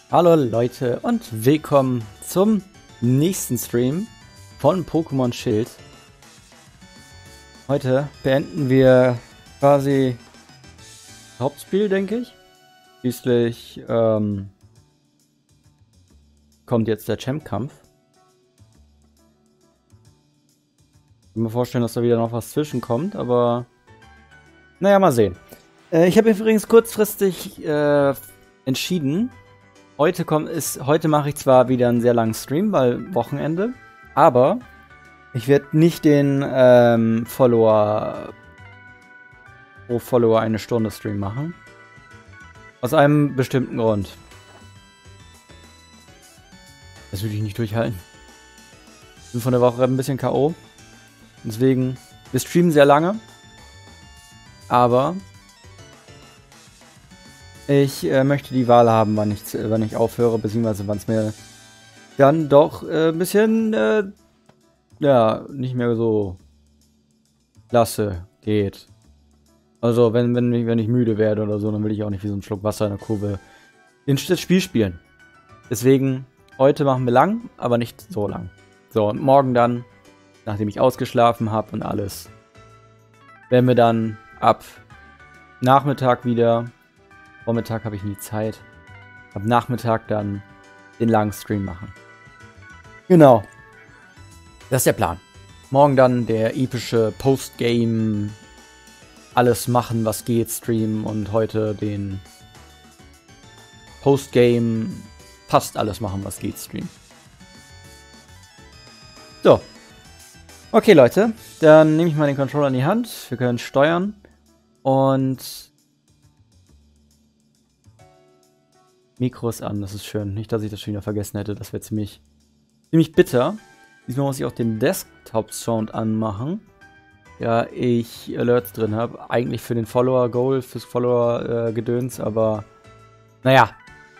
Hallo Leute und willkommen zum nächsten Stream von Pokémon Schild. Heute beenden wir quasi das Hauptspiel, denke ich. Schließlich kommt jetzt der Champ-Kampf. Ich kann mir vorstellen, dass da wieder noch was zwischenkommt, aber naja, mal sehen. Ich habe übrigens kurzfristig entschieden, heute mache ich zwar wieder einen sehr langen Stream, weil Wochenende, aber ich werde nicht den pro Follower eine Stunde Stream machen. Aus einem bestimmten Grund. Das würde ich nicht durchhalten. Ich bin von der Woche ein bisschen K.O. Deswegen, wir streamen sehr lange. Aber ich möchte die Wahl haben, wann ich aufhöre, beziehungsweise wann es mir dann doch ein bisschen, ja, nicht mehr so klasse geht. Also, wenn ich müde werde oder so, dann will ich auch nicht wie so ein Schluck Wasser in der Kurve das Spiel spielen. Deswegen, heute machen wir lang, aber nicht so lang. So, und morgen dann, nachdem ich ausgeschlafen habe und alles, werden wir dann ab Nachmittag wieder. Vormittag habe ich nie Zeit. Ab Nachmittag dann den langen Stream machen. Genau. Das ist der Plan. Morgen dann der epische Postgame alles machen, was geht, Stream. Und heute den Postgame fast alles machen, was geht, Stream. So. Okay, Leute. Dann nehme ich mal den Controller in die Hand. Wir können steuern. Und Mikro ist an, das ist schön. Nicht, dass ich das schon wieder vergessen hätte. Das wäre ziemlich bitter. Diesmal muss ich auch den Desktop-Sound anmachen. Ja, ich Alerts drin habe. Eigentlich für den Follower-Goal, fürs Follower-Gedöns, aber naja.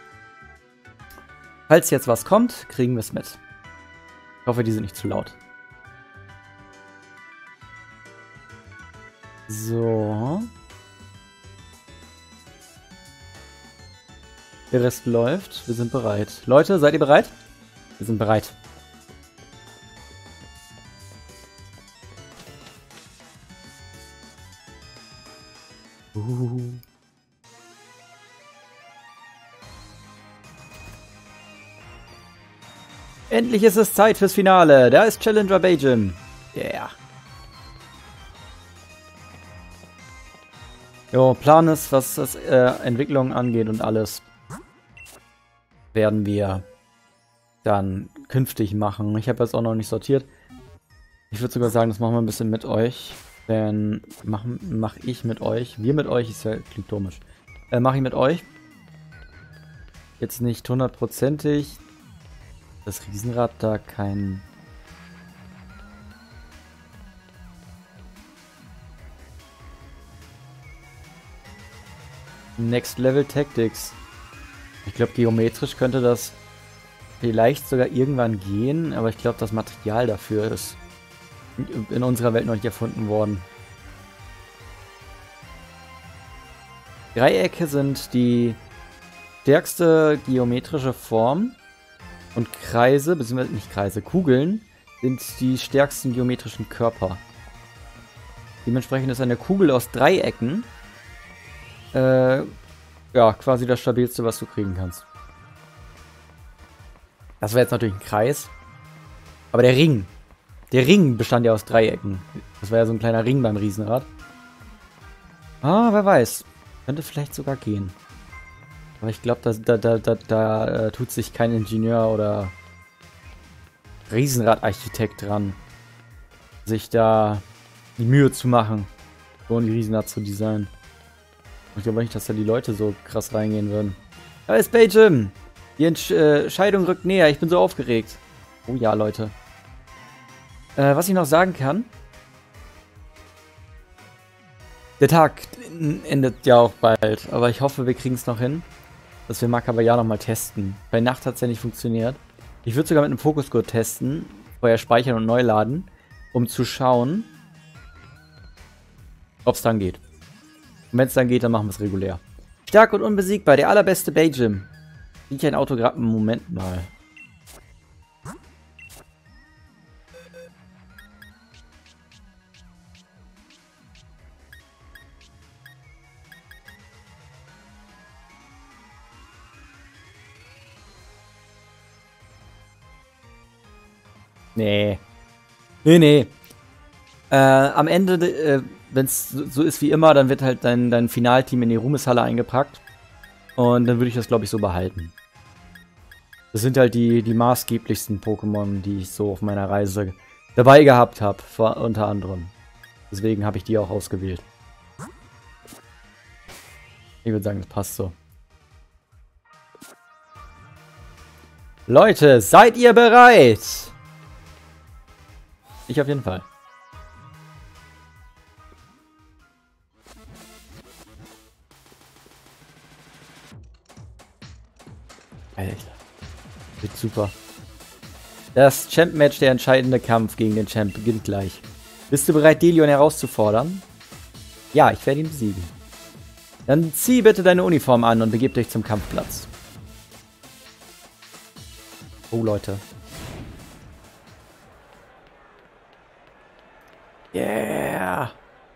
Falls jetzt was kommt, kriegen wir es mit. Ich hoffe, die sind nicht zu laut. So. Der Rest läuft. Wir sind bereit. Leute, seid ihr bereit? Wir sind bereit. Endlich ist es Zeit fürs Finale. Da ist Challenger Bajim. Yeah. Jo, Plan ist, was das Entwicklung angeht und alles, werden wir dann künftig machen. Ich habe jetzt auch noch nicht sortiert. Ich würde sogar sagen, das machen wir ein bisschen mit euch. Denn mach ich mit euch. Wir mit euch, ist ja, klingt komisch. Mache ich mit euch. Jetzt nicht hundertprozentig. Das Riesenrad da kein... Next Level Tactics. Ich glaube, geometrisch könnte das vielleicht sogar irgendwann gehen, aber ich glaube, das Material dafür ist in unserer Welt noch nicht erfunden worden. Dreiecke sind die stärkste geometrische Form und Kreise, beziehungsweise nicht Kreise, Kugeln sind die stärksten geometrischen Körper. Dementsprechend ist eine Kugel aus Dreiecken ja, quasi das stabilste, was du kriegen kannst. Das wäre jetzt natürlich ein Kreis. Aber der Ring bestand ja aus Dreiecken. Das war ja so ein kleiner Ring beim Riesenrad. Ah, wer weiß. Könnte vielleicht sogar gehen. Aber ich glaube, da tut sich kein Ingenieur oder Riesenradarchitekt dran, sich da die Mühe zu machen, so ein Riesenrad zu designen. Ich glaube nicht, dass da die Leute so krass reingehen würden. Da ist Bajim! Die Entscheidung rückt näher. Ich bin so aufgeregt. Oh ja, Leute. Was ich noch sagen kann. Der Tag endet ja auch bald. Aber ich hoffe, wir kriegen es noch hin, dass wir Makabaya nochmal testen. Bei Nacht hat es ja nicht funktioniert. Ich würde sogar mit einem Fokusgurt testen. Vorher speichern und neu laden. Um zu schauen, ob es dann geht. Und wenn es dann geht, dann machen wir es regulär. Stark und unbesiegbar, der allerbeste Bajim. Nicht ein Autogramm. Moment mal. Nee. Nee. Am Ende, wenn es so ist wie immer, dann wird halt dein Finalteam in die Ruhmeshalle eingepackt. Und dann würde ich das, glaube ich, so behalten. Das sind halt die maßgeblichsten Pokémon, die ich so auf meiner Reise dabei gehabt habe, unter anderem. Deswegen habe ich die auch ausgewählt. Ich würde sagen, das passt so. Leute, seid ihr bereit? Ich auf jeden Fall. Alter, wird super. Das Champ-Match, der entscheidende Kampf gegen den Champ, beginnt gleich. Bist du bereit, Delion herauszufordern? Ja, ich werde ihn besiegen. Dann zieh bitte deine Uniform an und begib dich zum Kampfplatz. Oh, Leute. Yeah!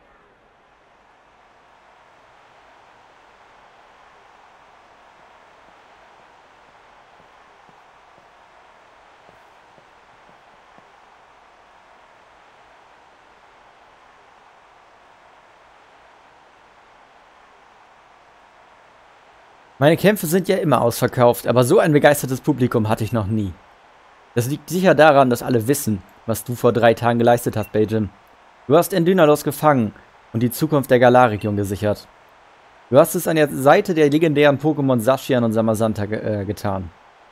Meine Kämpfe sind ja immer ausverkauft, aber so ein begeistertes Publikum hatte ich noch nie. Das liegt sicher daran, dass alle wissen, was du vor 3 Tagen geleistet hast, Beijing. Du hast Endynalos gefangen und die Zukunft der Galar-Region gesichert. Du hast es an der Seite der legendären Pokémon Zacian und Samazanta getan.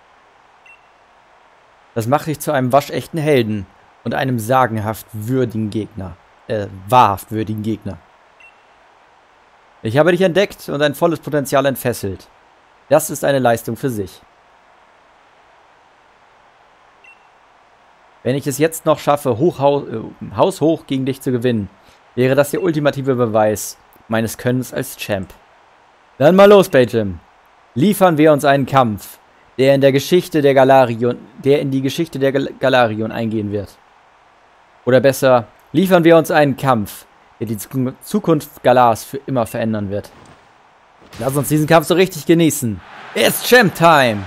Das macht dich zu einem waschechten Helden und einem sagenhaft würdigen Gegner. Wahrhaft würdigen Gegner. Ich habe dich entdeckt und dein volles Potenzial entfesselt. Das ist eine Leistung für sich. Wenn ich es jetzt noch schaffe, haushoch gegen dich zu gewinnen, wäre das der ultimative Beweis meines Könnens als Champ. Dann mal los, Beijing. Liefern wir uns einen Kampf, der in die Geschichte der Galar-Region eingehen wird. Oder besser, liefern wir uns einen Kampf, der die Zukunft Galars für immer verändern wird. Lass uns diesen Kampf so richtig genießen. It's Champ Time!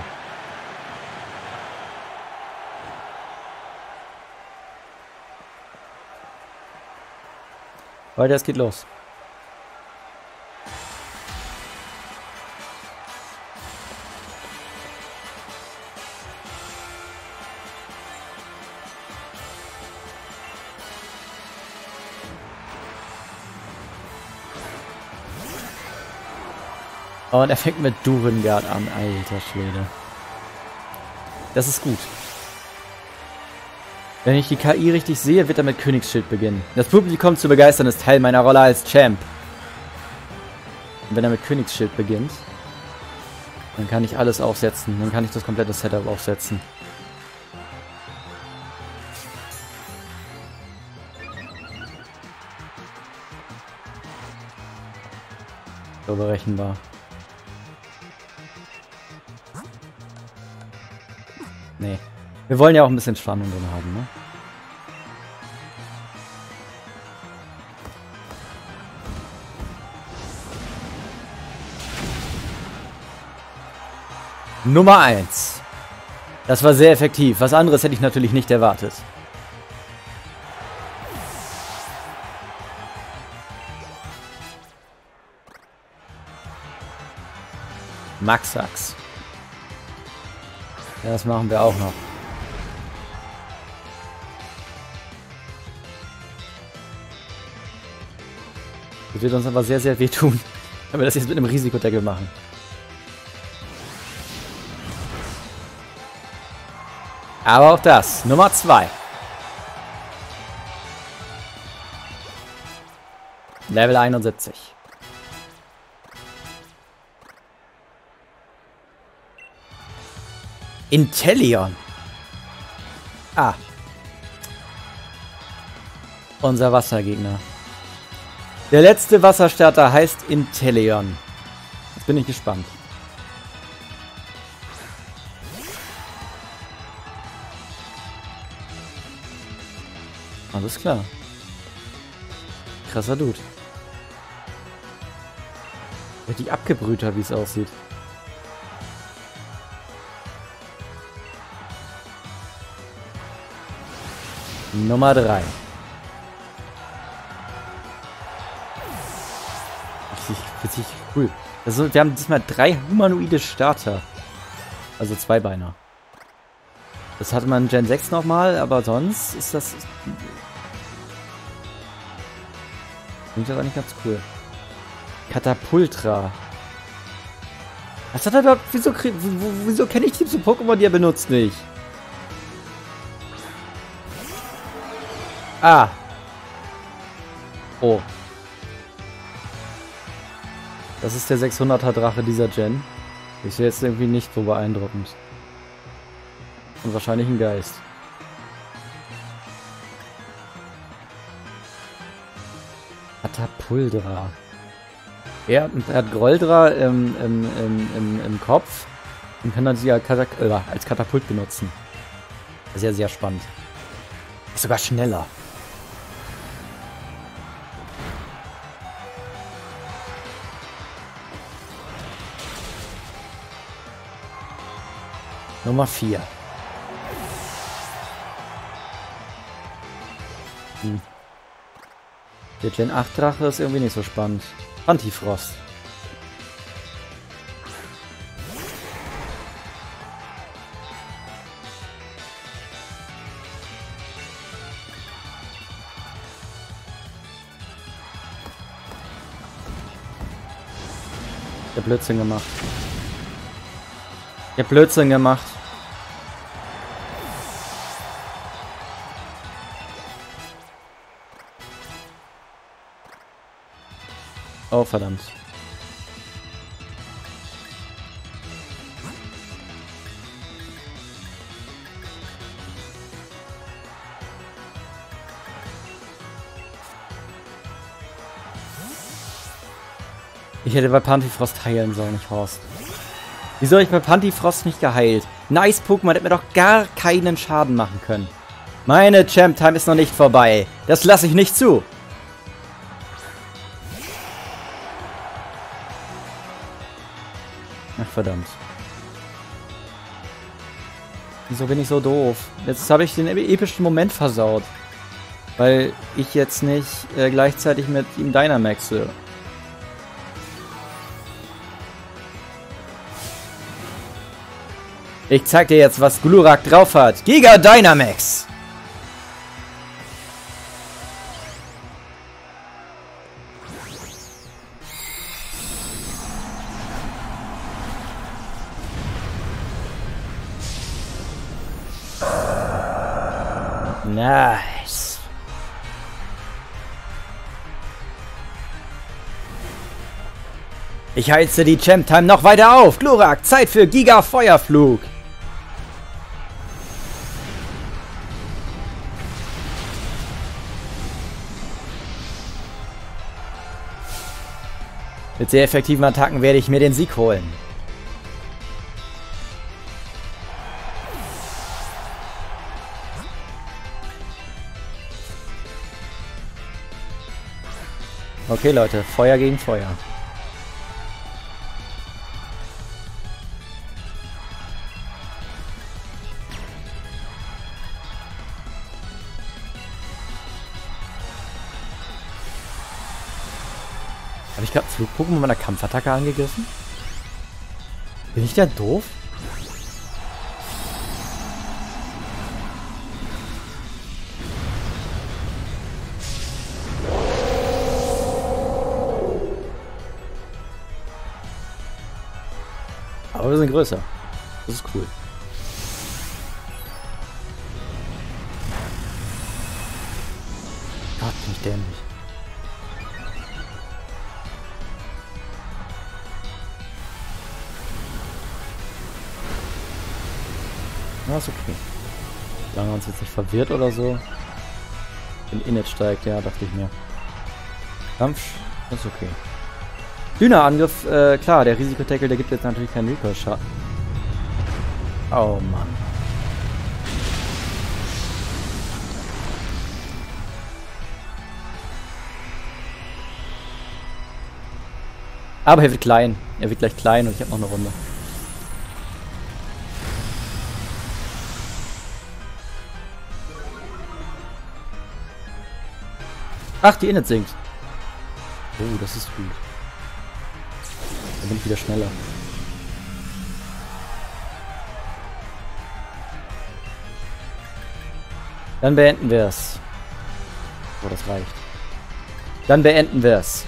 Leute, es geht los. Und er fängt mit Durengard an, alter Schwede. Das ist gut. Wenn ich die KI richtig sehe, wird er mit Königsschild beginnen. Das Publikum zu begeistern ist Teil meiner Rolle als Champ. Und wenn er mit Königsschild beginnt, dann kann ich alles aufsetzen. Dann kann ich das komplette Setup aufsetzen. So berechenbar. Nee. Wir wollen ja auch ein bisschen Spannung drin haben, ne? Nummer 1. Das war sehr effektiv. Was anderes hätte ich natürlich nicht erwartet. Maxax. Ja, das machen wir auch noch. Das wird uns aber sehr, sehr wehtun, wenn wir das jetzt mit einem Risikodeckel machen. Aber auch das. Nummer 2. Level 71. Inteleon. Ah. Unser Wassergegner. Der letzte Wasserstarter heißt Inteleon. Jetzt bin ich gespannt. Alles klar. Krasser Dude. Richtig abgebrühter, wie es aussieht. Nummer 3. Richtig cool. Also, wir haben diesmal 3 humanoide Starter. Also Zweibeiner. Das hatte man in Gen 6 nochmal, aber sonst ist das... Finde ich das eigentlich ganz cool. Katapultra. Was hat er da... Wieso kenne ich diese Pokémon, die er benutzt nicht? Ah. Oh. Das ist der 600er Drache dieser Gen. Ich sehe jetzt irgendwie nicht so beeindruckend. Und wahrscheinlich ein Geist. Katapultra. Er hat Groldra im Kopf und kann dann sie als Katapult benutzen. Sehr, sehr spannend. Ist sogar schneller. Nummer 4. Der Gen 8 Drache ist irgendwie nicht so spannend. Pantifrost. Ich hab Blödsinn gemacht. Ich hab Blödsinn gemacht. Oh, verdammt. Ich hätte bei Pantifrost heilen sollen, nicht Horst. Wieso habe ich bei Pantifrost nicht geheilt? Nice Pokémon hätte mir doch gar keinen Schaden machen können. Meine Champ-Time ist noch nicht vorbei. Das lasse ich nicht zu. Ach, verdammt. Wieso bin ich so doof? Jetzt habe ich den epischen Moment versaut. Weil ich jetzt nicht gleichzeitig mit ihm Dynamaxe. Ich zeig dir jetzt, was Glurak drauf hat. Giga Dynamax! Nice. Ich heize die Champ-Time noch weiter auf. Glurak, Zeit für Giga Feuerflug. Mit sehr effektiven Attacken werde ich mir den Sieg holen. Okay, Leute, Feuer gegen Feuer. Habe ich gerade Flug-Pokémon mit meiner Kampfattacke angegriffen? Bin ich da doof? Aber wir sind größer. Das ist cool. Gott, bin ich dämlich. Na, ist okay. Solange uns jetzt nicht verwirrt oder so. Wenn Init steigt, ja, dachte ich mir. Kampf, ist okay. Dünner-Angriff, klar, der Risikoteckel, der gibt jetzt natürlich keinen Recoil-Schaden. Oh Mann. Aber er wird klein. Er wird gleich klein und ich habe noch eine Runde. Ach, die Init sinkt. Oh, das ist gut. Dann bin ich wieder schneller. Dann beenden wir es. Oh, das reicht. Dann beenden wir es.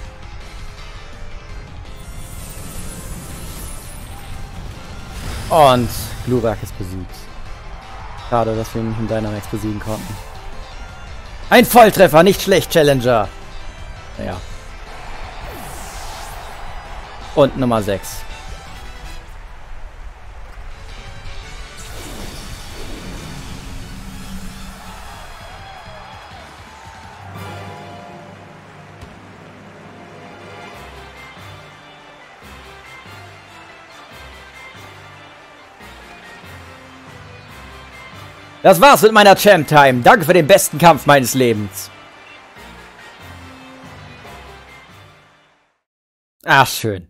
Und Glurak ist besiegt. Schade, dass wir ihn nicht in Dynamax besiegen konnten. Ein Volltreffer, nicht schlecht, Challenger. Naja. Und Nummer 6. Das war's mit meiner Champ-Time. Danke für den besten Kampf meines Lebens. Ach, schön.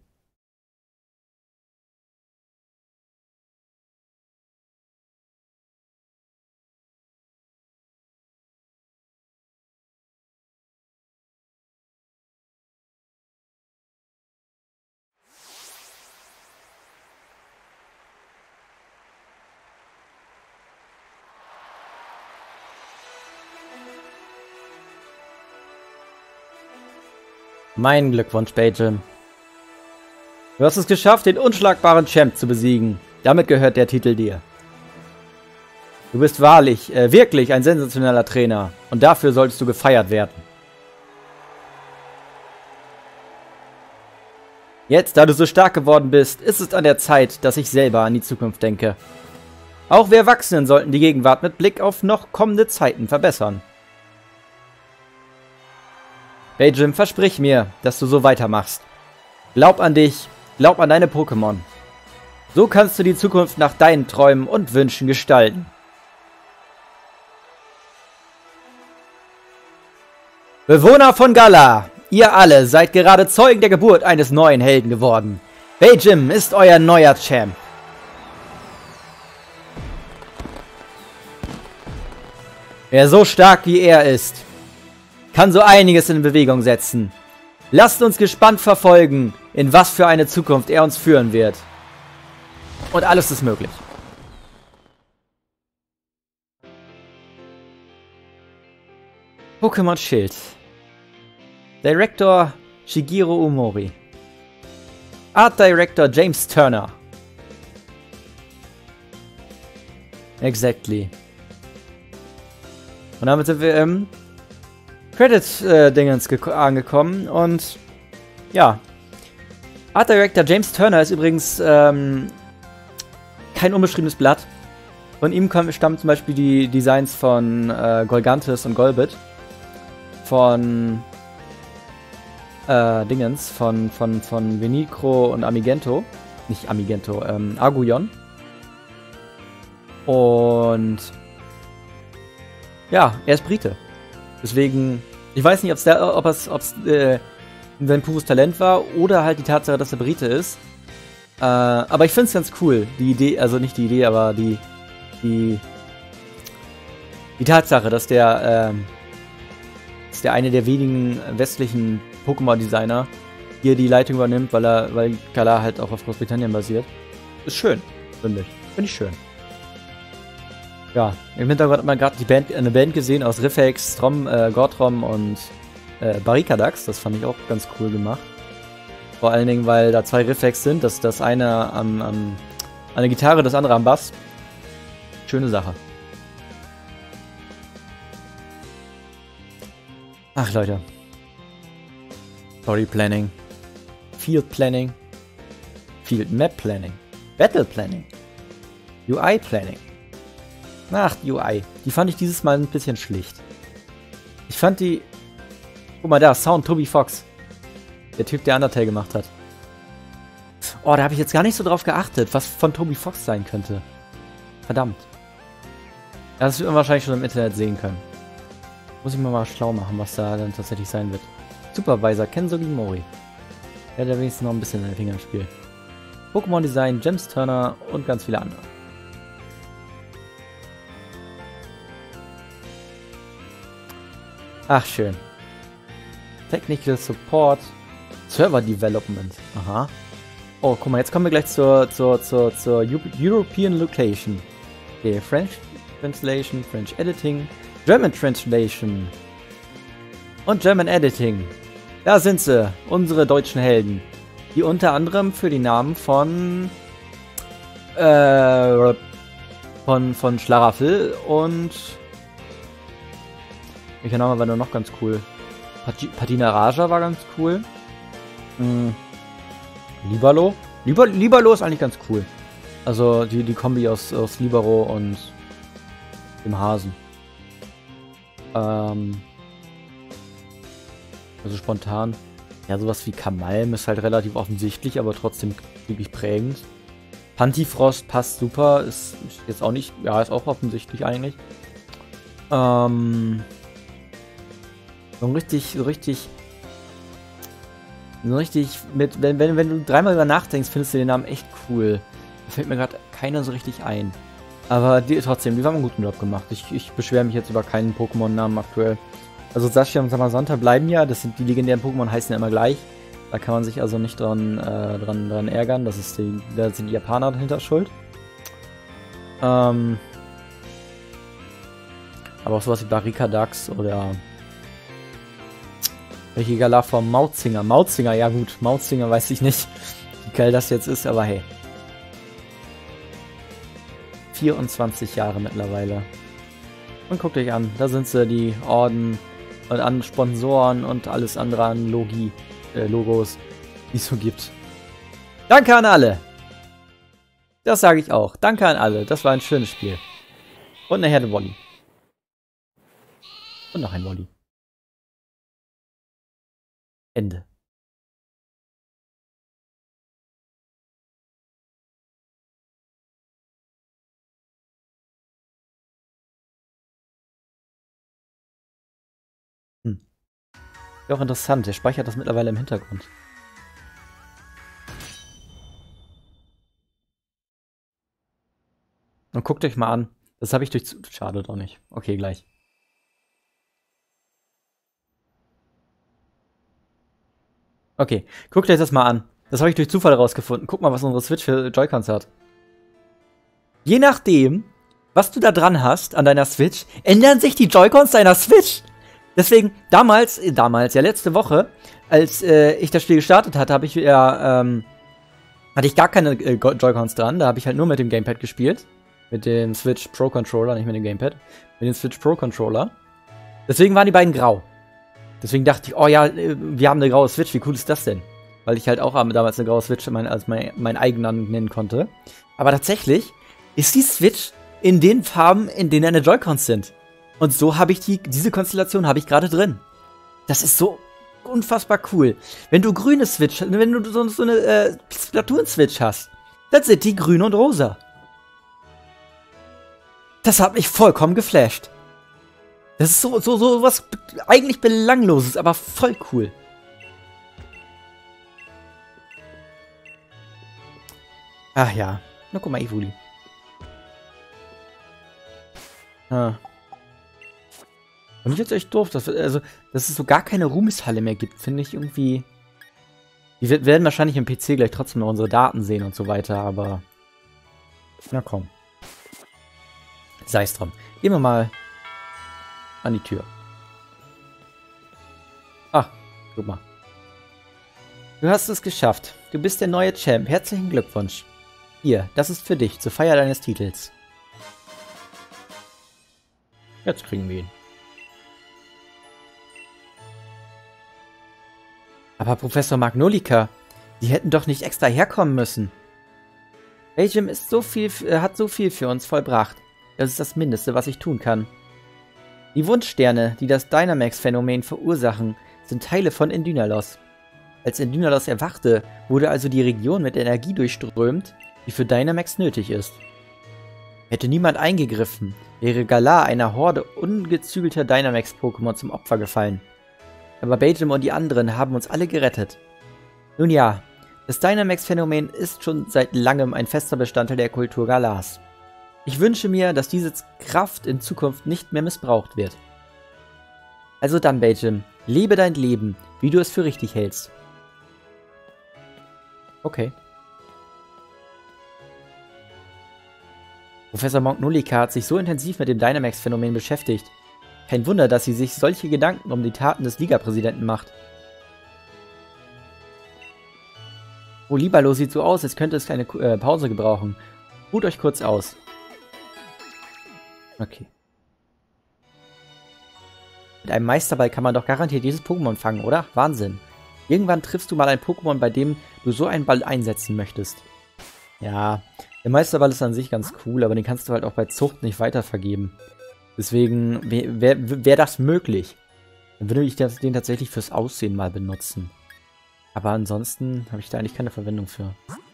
Mein Glückwunsch, Bajim. Du hast es geschafft, den unschlagbaren Champ zu besiegen. Damit gehört der Titel dir. Du bist wahrlich, wirklich ein sensationeller Trainer. Und dafür solltest du gefeiert werden. Jetzt, da du so stark geworden bist, ist es an der Zeit, dass ich selber an die Zukunft denke. Auch wir Erwachsenen sollten die Gegenwart mit Blick auf noch kommende Zeiten verbessern. Bajim, versprich mir, dass du so weitermachst. Glaub an dich, glaub an deine Pokémon. So kannst du die Zukunft nach deinen Träumen und Wünschen gestalten. Bewohner von Galar, ihr alle seid gerade Zeugen der Geburt eines neuen Helden geworden. Bajim ist euer neuer Champ. Wer so stark wie er ist, kann so einiges in Bewegung setzen. Lasst uns gespannt verfolgen, in was für eine Zukunft er uns führen wird. Und alles ist möglich. Pokémon Schild. Director Shigeru Omori. Art Director James Turner. Exactly. Und damit sind wir im Credit-Dingens angekommen und ja. Art Director James Turner ist übrigens kein unbeschriebenes Blatt. Von ihm stammen zum Beispiel die Designs von Golgantis und Golbit. Von von Venicro und Amigento. Nicht Amigento, Arguion. Und ja, er ist Brite. Deswegen, ich weiß nicht, ob es sein pures Talent war oder halt die Tatsache, dass er Brite ist. Aber ich finde es ganz cool. Die Idee, also nicht die Idee, aber die Tatsache, dass der eine der wenigen westlichen Pokémon-Designer hier die Leitung übernimmt, weil Galar halt auch auf Großbritannien basiert. Ist schön, finde ich. Finde ich schön. Ja, im Hintergrund hat man gerade eine Band gesehen aus Riffex, Gortrom und Barricadax. Das fand ich auch ganz cool gemacht. Vor allen Dingen, weil da zwei Riffex sind. Das eine an der Gitarre, das andere am Bass. Schöne Sache. Ach, Leute. Story Planning. Field Planning. Field Map Planning. Battle Planning. UI Planning. Ach, die UI. Die fand ich dieses Mal ein bisschen schlicht. Ich fand die... Guck mal da, Sound Toby Fox. Der Typ, der Undertale gemacht hat. Oh, da habe ich jetzt gar nicht so drauf geachtet, was von Toby Fox sein könnte. Verdammt. Das wird man wahrscheinlich schon im Internet sehen können. Muss ich mir mal schlau machen, was da dann tatsächlich sein wird. Supervisor Ken Sugimori. Er hat ja wenigstens noch ein bisschen in den Finger im Spiel. Pokémon Design, James Turner und ganz viele andere. Ach, schön. Technical Support, Server Development. Aha. Oh, guck mal, jetzt kommen wir gleich zur European Location. Okay, French Translation, French Editing, German Translation und German Editing. Da sind sie, unsere deutschen Helden. Die unter anderem für die Namen von Schlaraffel und welcher Name war noch ganz cool? Patina Raja war ganz cool. Libalo. Libalo ist eigentlich ganz cool. Also die Kombi aus Libero und dem Hasen. Also spontan. Ja, sowas wie Kamalm ist halt relativ offensichtlich, aber trotzdem wirklich prägend. Pantifrost passt super, ist jetzt auch nicht, ja, ist auch offensichtlich eigentlich. So richtig mit, wenn du dreimal über nachdenkst, findest du den Namen echt cool. Da fällt mir gerade keiner so richtig ein. Aber trotzdem, die haben einen guten Job gemacht. Ich beschwere mich jetzt über keinen Pokémon-Namen aktuell. Also Saskia und Samazanta bleiben ja, das sind die legendären Pokémon, heißen ja immer gleich. Da kann man sich also nicht dran ärgern, da sind die Japaner dahinter schuld. Aber auch sowas wie Barrikadax oder welche Galaform? Mautzinger. Mautzinger, ja gut, Mautzinger weiß ich nicht, wie geil das jetzt ist, aber hey. 24 Jahre mittlerweile. Und guckt euch an, da sind sie, die Orden und an Sponsoren und alles andere an Logos, die es so gibt. Danke an alle! Das sage ich auch. Danke an alle. Das war ein schönes Spiel. Und eine Herde Wolli. Und noch ein Wolli. Ende. Ja, auch interessant. Der speichert das mittlerweile im Hintergrund. Und guckt euch mal an. Das habe ich durch... Schade doch nicht. Okay, gleich. Okay, guckt euch das mal an. Das habe ich durch Zufall rausgefunden. Guck mal, was unsere Switch für Joy-Cons hat. Je nachdem, was du da dran hast an deiner Switch, ändern sich die Joy-Cons deiner Switch. Deswegen, damals, ja, letzte Woche, als ich das Spiel gestartet hatte, hatte ich gar keine Joy-Cons dran. Da habe ich halt nur mit dem Gamepad gespielt. Mit dem Switch Pro Controller, nicht mit dem Gamepad. Mit dem Switch Pro Controller. Deswegen waren die beiden grau. Deswegen dachte ich, oh ja, wir haben eine graue Switch, wie cool ist das denn? Weil ich halt auch damals eine graue Switch als mein eigener nennen konnte. Aber tatsächlich ist die Switch in den Farben, in denen eine Joy-Cons sind. Und so habe ich diese Konstellation habe ich gerade drin. Das ist so unfassbar cool. Wenn du grüne Switch, wenn du so eine Splatoon-Switch hast, dann sind die grün und rosa. Das hat mich vollkommen geflasht. Das ist so was eigentlich Belangloses, aber voll cool. Ach ja. Na, guck mal, Evoli. Ah. Und ich jetzt echt doof, dass es so gar keine Ruhmeshalle mehr gibt, finde ich irgendwie. Wir werden wahrscheinlich im PC gleich trotzdem noch unsere Daten sehen und so weiter, aber. Na komm. Sei es drum. Gehen wir mal an die Tür. Ah, guck mal. Du hast es geschafft. Du bist der neue Champ. Herzlichen Glückwunsch. Hier, das ist für dich, zur Feier deines Titels. Jetzt kriegen wir ihn. Aber Professor Magnolika, die hätten doch nicht extra herkommen müssen. Beijing hat so viel für uns vollbracht. Das ist das Mindeste, was ich tun kann. Die Wunschsterne, die das Dynamax-Phänomen verursachen, sind Teile von Endynalos. Als Endynalos erwachte, wurde also die Region mit Energie durchströmt, die für Dynamax nötig ist. Hätte niemand eingegriffen, wäre Galar einer Horde ungezügelter Dynamax-Pokémon zum Opfer gefallen. Aber Beijing und die anderen haben uns alle gerettet. Nun ja, das Dynamax-Phänomen ist schon seit langem ein fester Bestandteil der Kultur Galars. Ich wünsche mir, dass diese Kraft in Zukunft nicht mehr missbraucht wird. Also dann, Beijing, lebe dein Leben, wie du es für richtig hältst. Okay. Professor Monk Nulika hat sich so intensiv mit dem Dynamax-Phänomen beschäftigt. Kein Wunder, dass sie sich solche Gedanken um die Taten des Liga-Präsidenten macht. Oh, Libalo sieht so aus, als könnte es eine Pause gebrauchen. Ruht euch kurz aus. Okay. Mit einem Meisterball kann man doch garantiert dieses Pokémon fangen, oder? Wahnsinn. Irgendwann triffst du mal ein Pokémon, bei dem du so einen Ball einsetzen möchtest. Ja, der Meisterball ist an sich ganz cool, aber den kannst du halt auch bei Zucht nicht weitervergeben. Deswegen wäre das möglich. Dann würde ich den tatsächlich fürs Aussehen mal benutzen. Aber ansonsten habe ich da eigentlich keine Verwendung für.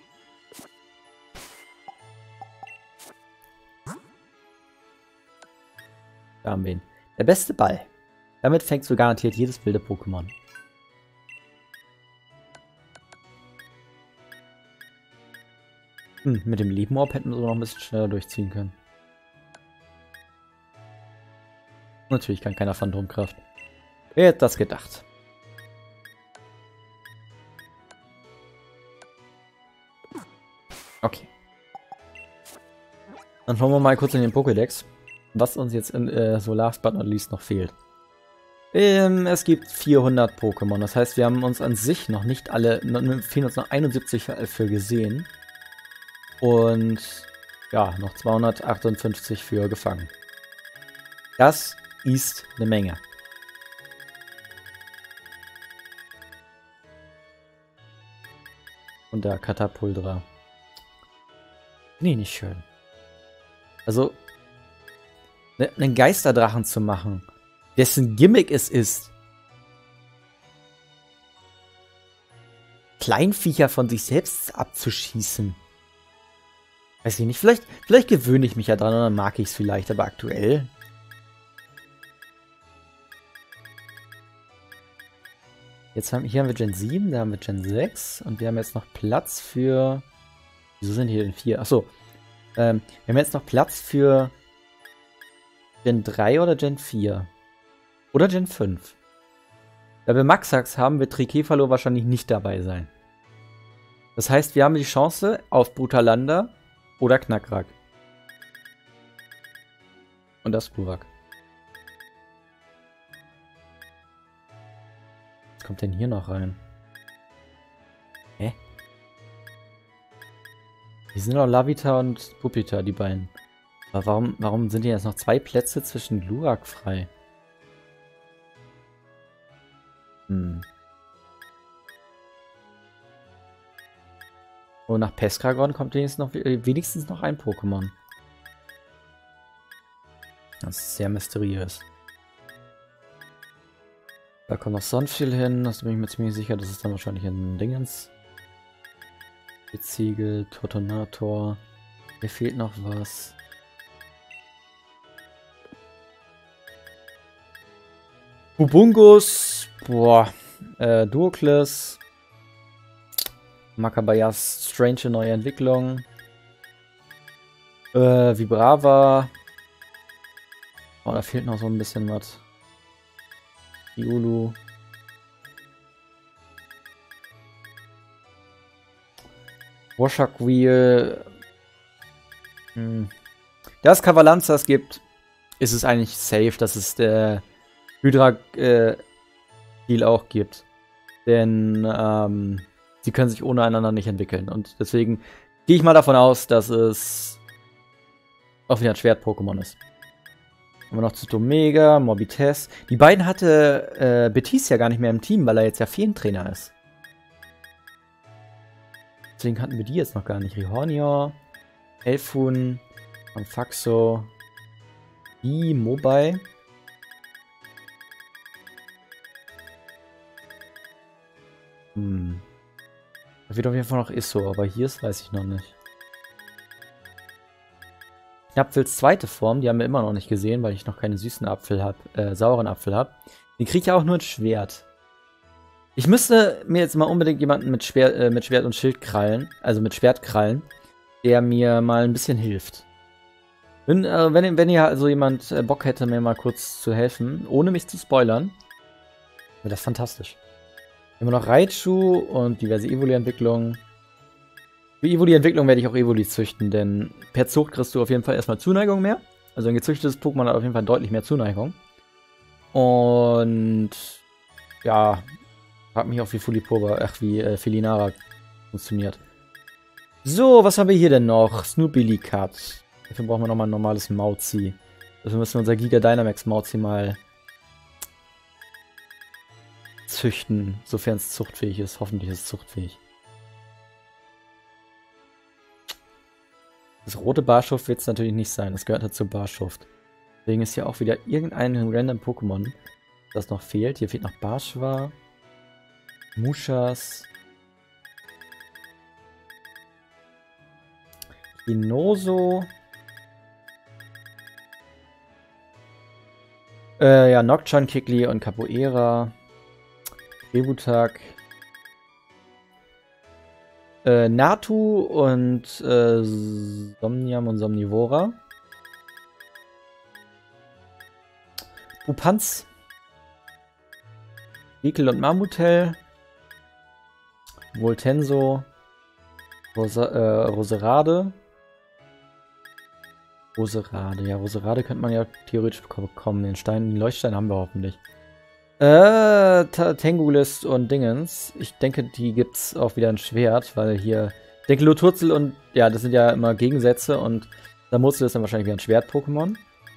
Da haben wir ihn. Der beste Ball. Damit fängst du garantiert jedes wilde Pokémon. Mit dem Lebenorb hätten wir so noch ein bisschen schneller durchziehen können. Natürlich kann keiner Phantomkraft. Wer hätte das gedacht? Okay. Dann schauen wir mal kurz in den Pokédex, was uns jetzt so last but not least noch fehlt. Es gibt 400 Pokémon, das heißt, wir haben uns an sich noch nicht alle, fehlen uns noch 71 für gesehen. Und ja, noch 258 für gefangen. Das ist eine Menge. Und der Katapultra. Nee, nicht schön. Also, einen Geisterdrachen zu machen, dessen Gimmick es ist, Kleinviecher von sich selbst abzuschießen. Weiß ich nicht, vielleicht gewöhne ich mich ja dran und dann mag ich es vielleicht, aber aktuell. Hier haben wir Gen 7, da haben wir Gen 6 und wir haben jetzt noch Platz für... Wieso sind hier denn 4? Achso. Wir haben jetzt noch Platz für Gen 3 oder Gen 4. Oder Gen 5. Da wir Maxax haben, wird Trikefalo wahrscheinlich nicht dabei sein. Das heißt, wir haben die Chance auf Brutalanda oder Knackrak. Und das Glurak. Was kommt denn hier noch rein? Hä? Hier sind noch Lavita und Puppita, die beiden. Aber warum sind hier jetzt noch 2 Plätze zwischen Glurak frei? Und nach Pescagon kommt wenigstens noch ein Pokémon. Das ist sehr mysteriös. Da kommt noch Sonfil hin, das bin ich mir ziemlich sicher, das ist dann wahrscheinlich ein Dingens. Ziegel, Totonator. Hier fehlt noch was. Bubungus. Boah. Duokles. Makabayas strange neue Entwicklung. Vibrava. Oh, da fehlt noch so ein bisschen was. Iulu. Warshak Wheel. Da es Cavalanzas gibt, ist es eigentlich safe, dass es der Hydra Deal auch gibt. Denn sie können sich ohne einander nicht entwickeln. Und deswegen gehe ich mal davon aus, dass es auch wieder ein Schwert-Pokémon ist. Haben wir noch Zytomega, Morbites. Die beiden hatte Betis ja gar nicht mehr im Team, weil er jetzt ja Feentrainer ist. Deswegen hatten wir die jetzt noch gar nicht. Rihornior, Elfun, Faxo, Mobile. Da wird auf jeden Fall noch Isso, aber hier ist, weiß ich noch nicht. Knapfels zweite Form, die haben wir immer noch nicht gesehen, weil ich noch keinen süßen Apfel habe, sauren Apfel habe. Den kriege ich ja auch nur ein Schwert. Ich müsste mir jetzt mal unbedingt jemanden mit Schwert und Schild krallen, also mit Schwert krallen, der mir mal ein bisschen hilft. Wenn hier also jemand Bock hätte, mir mal kurz zu helfen, ohne mich zu spoilern, wäre das fantastisch. Immer noch Raichu und diverse Evoli-Entwicklungen. Für Evoli-Entwicklung werde ich auch Evoli züchten, denn per Zucht kriegst du auf jeden Fall erstmal Zuneigung mehr. Also ein gezüchtetes Pokémon hat auf jeden Fall deutlich mehr Zuneigung. Und ja, frag mich auch, wie Felinara funktioniert. So, was haben wir hier denn noch? Snoopy Cut. Dafür brauchen wir nochmal ein normales Mauzi. Dafür müssen wir unser Giga Dynamax Mauzi mal züchten, sofern es zuchtfähig ist. Hoffentlich ist es zuchtfähig. Das rote Barschuft wird es natürlich nicht sein. Das gehört dazu Barschuft. Deswegen ist hier auch wieder irgendein random Pokémon, das noch fehlt. Hier fehlt noch Barschwa, Mushas, Inoso, ja, Nocturne, Kikli und Capoeira, Rebutak, Natu und Somnium und Somnivora. Pupanz, Ekel und Mammutel, Voltenso, Roserade. Ja, Roserade könnte man ja theoretisch bekommen. Den Leuchtstein haben wir hoffentlich. Tengulist und Dingens. Ich denke, die gibt's auch wieder ein Schwert, weil hier. Ich denke, Loturzel und. Ja, das sind ja immer Gegensätze und Samurzel ist dann wahrscheinlich wieder ein Schwert-Pokémon.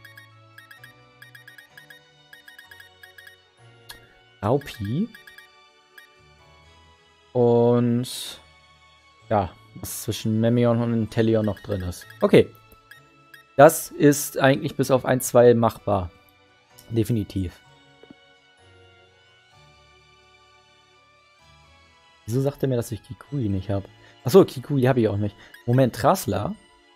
Raupi. Und. Ja, was zwischen Memeon und Inteleon noch drin ist. Okay. Das ist eigentlich bis auf 1, 2 machbar. Definitiv. Wieso sagt er mir, dass ich Kikui nicht habe? Achso, Kikui habe ich auch nicht. Moment, Trasla?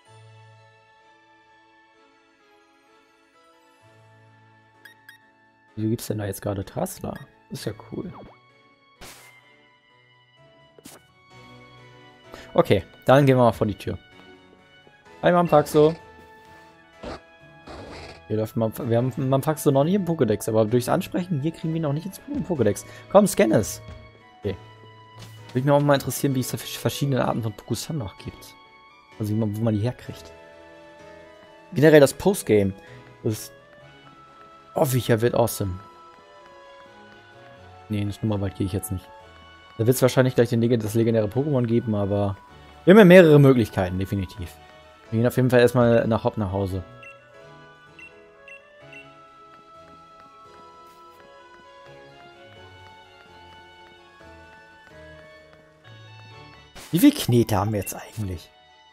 Wieso gibt es denn da jetzt gerade Trasla? Ist ja cool. Okay, dann gehen wir mal vor die Tür. Hi Mampaxo. Wir haben Mampaxo noch nicht im Pokédex, aber durchs Ansprechen hier kriegen wir ihn noch nicht ins Pokédex. Komm, scan es. Okay. Würde mich auch mal interessieren, wie es da verschiedene Arten von Pokusan noch gibt. Also wo man die herkriegt. Generell das Postgame. Das Officher wird awesome. Nee, in Schnummerwald gehe ich jetzt nicht. Da wird es wahrscheinlich gleich das legendäre Pokémon geben, aber wir haben ja mehrere Möglichkeiten, definitiv. Wir gehen auf jeden Fall erstmal nach Hause. Wie viel Knete haben wir jetzt eigentlich?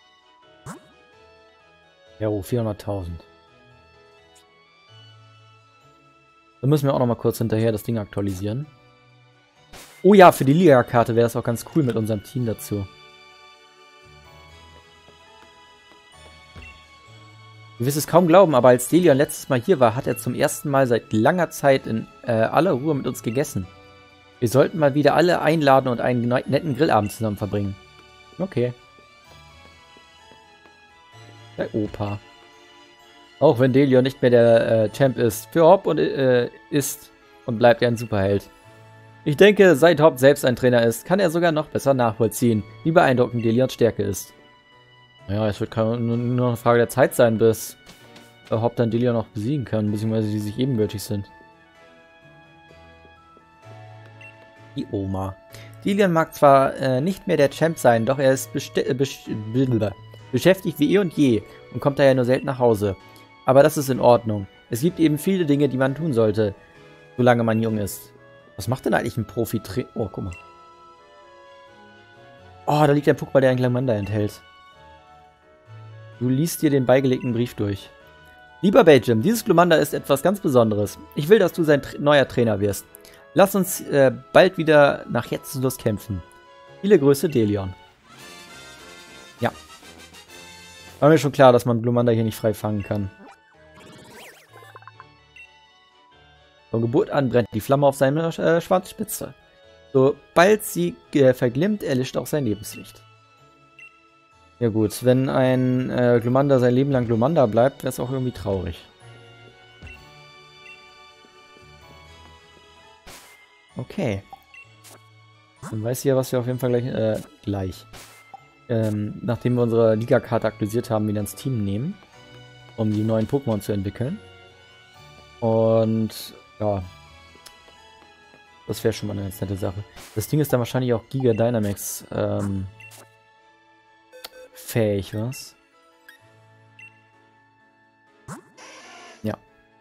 Ja, 400.000. Dann müssen wir auch noch mal kurz hinterher das Ding aktualisieren. Oh ja, für die Liga-Karte wäre das auch ganz cool mit unserem Team dazu. Du wirst es kaum glauben, aber als Delion letztes Mal hier war, hat er zum ersten Mal seit langer Zeit in aller Ruhe mit uns gegessen. Wir sollten mal wieder alle einladen und einen netten Grillabend zusammen verbringen. Okay. Der Opa. Auch wenn Delion nicht mehr der Champ ist, für Hop und ist und bleibt er ein Superheld. Ich denke, seit Hop selbst ein Trainer ist, kann er sogar noch besser nachvollziehen, wie beeindruckend Delions Stärke ist. Naja, es wird nur eine Frage der Zeit sein, bis Hop dann Delion noch besiegen kann, beziehungsweise die sich ebenbürtig sind. Die Oma. Delion mag zwar nicht mehr der Champ sein, doch er ist beschäftigt wie eh und je und kommt daher nur selten nach Hause. Aber das ist in Ordnung. Es gibt eben viele Dinge, die man tun sollte, solange man jung ist. Was macht denn eigentlich ein Profi-Trainer? Oh, guck mal. Oh, da liegt ein Pokéball, der einen Glumanda enthält. Du liest dir den beigelegten Brief durch. Lieber Beijim, dieses Glumanda ist etwas ganz Besonderes. Ich will, dass du sein neuer Trainer wirst. Lass uns bald wieder nach Herzenslust kämpfen. Viele Grüße, Delion. Ja. War mir schon klar, dass man Glumanda hier nicht frei fangen kann. Von Geburt an brennt die Flamme auf seiner Schwanzspitze. Sobald sie verglimmt, erlischt auch sein Lebenslicht. Ja gut, wenn ein Glumanda sein Leben lang Glumanda bleibt, wäre es auch irgendwie traurig. Okay. Dann weiß sie ja, was wir auf jeden Fall gleich. Nachdem wir unsere Liga-Karte aktualisiert haben, wieder ins Team nehmen, um die neuen Pokémon zu entwickeln. Und ja, das wäre schon mal eine ganz nette Sache. Das Ding ist dann wahrscheinlich auch Giga Dynamax fähig, was? Ja.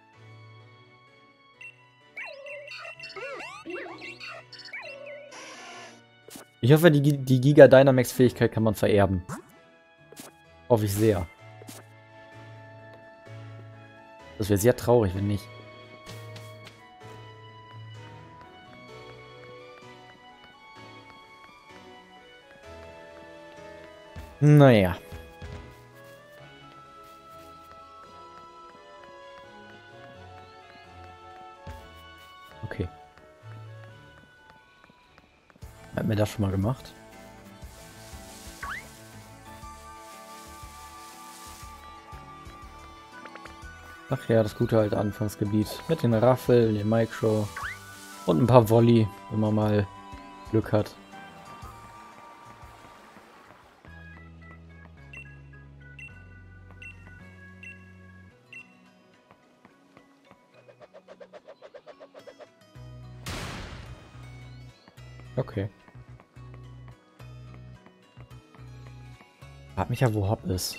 Ich hoffe, die Giga Dynamax Fähigkeit kann man vererben. Hoffe ich sehr. Das wäre sehr traurig, wenn nicht. Naja. Okay. Hat mir das schon mal gemacht? Ach ja, das gute alte Anfangsgebiet. Mit den Raffel, den Micro und ein paar Volley, wenn man mal Glück hat. Okay. Frag mich ja, wo Hop ist.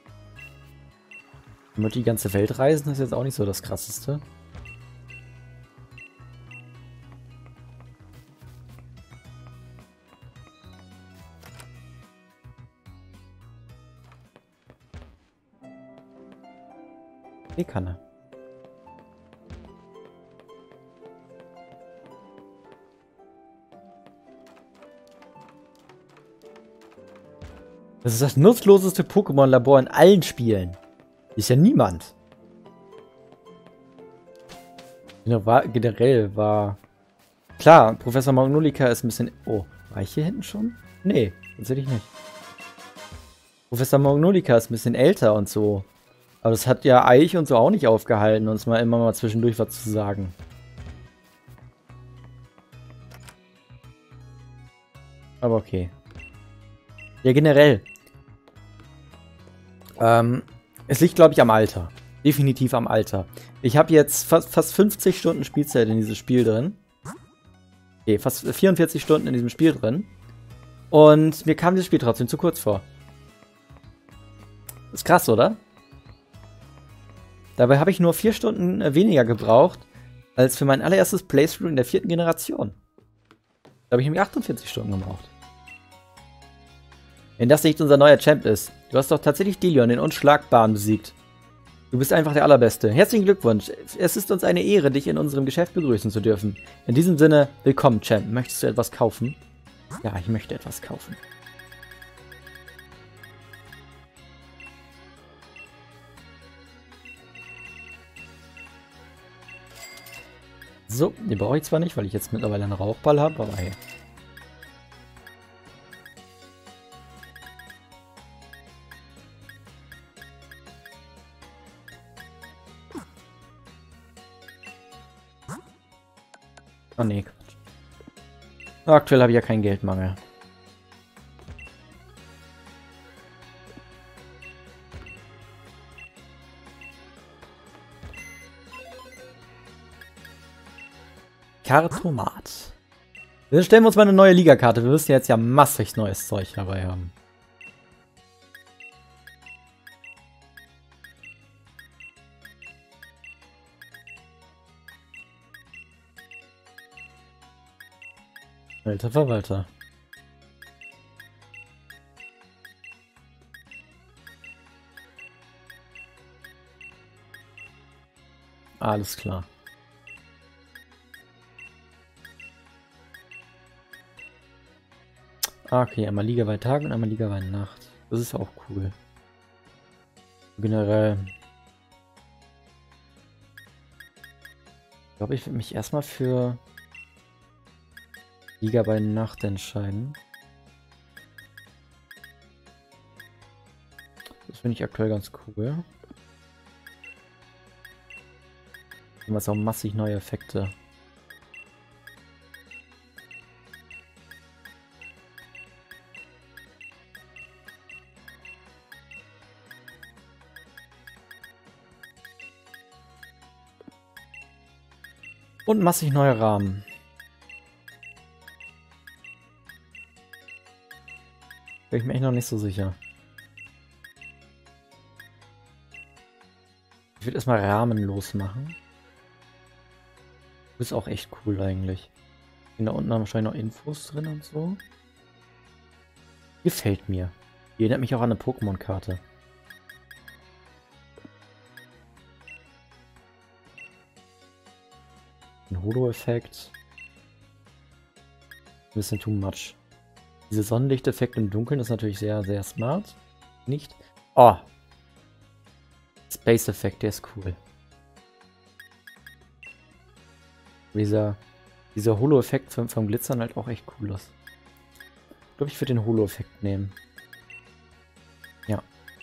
Mit die ganze Welt reisen ist jetzt auch nicht so das Krasseste. Nee, kann er. Das ist das nutzloseste Pokémon-Labor in allen Spielen. Ist ja niemand. Generell war... Klar, Professor Magnolika ist ein bisschen... Oh, war ich hier hinten schon? Nee, tatsächlich nicht. Professor Magnolika ist ein bisschen älter und so. Aber das hat ja Eich und so auch nicht aufgehalten, uns mal immer mal zwischendurch was zu sagen. Aber okay. Ja, generell. Es liegt, glaube ich, am Alter. Definitiv am Alter. Ich habe jetzt fast 50 Stunden Spielzeit in dieses Spiel drin. Okay, fast 44 Stunden in diesem Spiel drin. Und mir kam dieses Spiel trotzdem zu kurz vor. Ist krass, oder? Dabei habe ich nur 4 Stunden weniger gebraucht, als für mein allererstes Playthrough in der 4. Generation. Da habe ich nämlich 48 Stunden gebraucht. Wenn das nicht unser neuer Champ ist. Du hast doch tatsächlich Delion, den Unschlagbaren, besiegt. Du bist einfach der Allerbeste. Herzlichen Glückwunsch. Es ist uns eine Ehre, dich in unserem Geschäft begrüßen zu dürfen. In diesem Sinne, willkommen, Champ. Möchtest du etwas kaufen? Ja, ich möchte etwas kaufen. So, den brauche ich zwar nicht, weil ich jetzt mittlerweile einen Rauchball habe, aber hey. Oh nee, Quatsch. Aktuell habe ich ja keinen Geldmangel. Kartomat. Dann stellen wir uns mal eine neue Liga-Karte. Wir müssen jetzt ja massig neues Zeug dabei haben. Alter Verwalter. Alles klar. Okay, einmal Liga bei Tag und einmal Liga bei Nacht. Das ist auch cool. Generell. Ich glaube, ich würde mich erstmal für Liga bei Nacht entscheiden. Das finde ich aktuell ganz cool. Und was auch massig neue Effekte. Und massig neue Rahmen. Bin ich mir echt noch nicht so sicher. Ich würde erstmal Rahmen losmachen. Das ist auch echt cool eigentlich. Da unten haben wahrscheinlich noch Infos drin und so. Gefällt mir. Die erinnert mich auch an eine Pokémon-Karte. Ein Holo-Effekt. Ein bisschen too much. Diese Sonnenlichteffekte im Dunkeln ist natürlich sehr, sehr smart. Nicht? Oh! Space-Effekt, der ist cool. Dieser Holo-Effekt vom Glitzern halt auch echt cool ist. Ich glaube, ich würde den Holo-Effekt nehmen. Ja.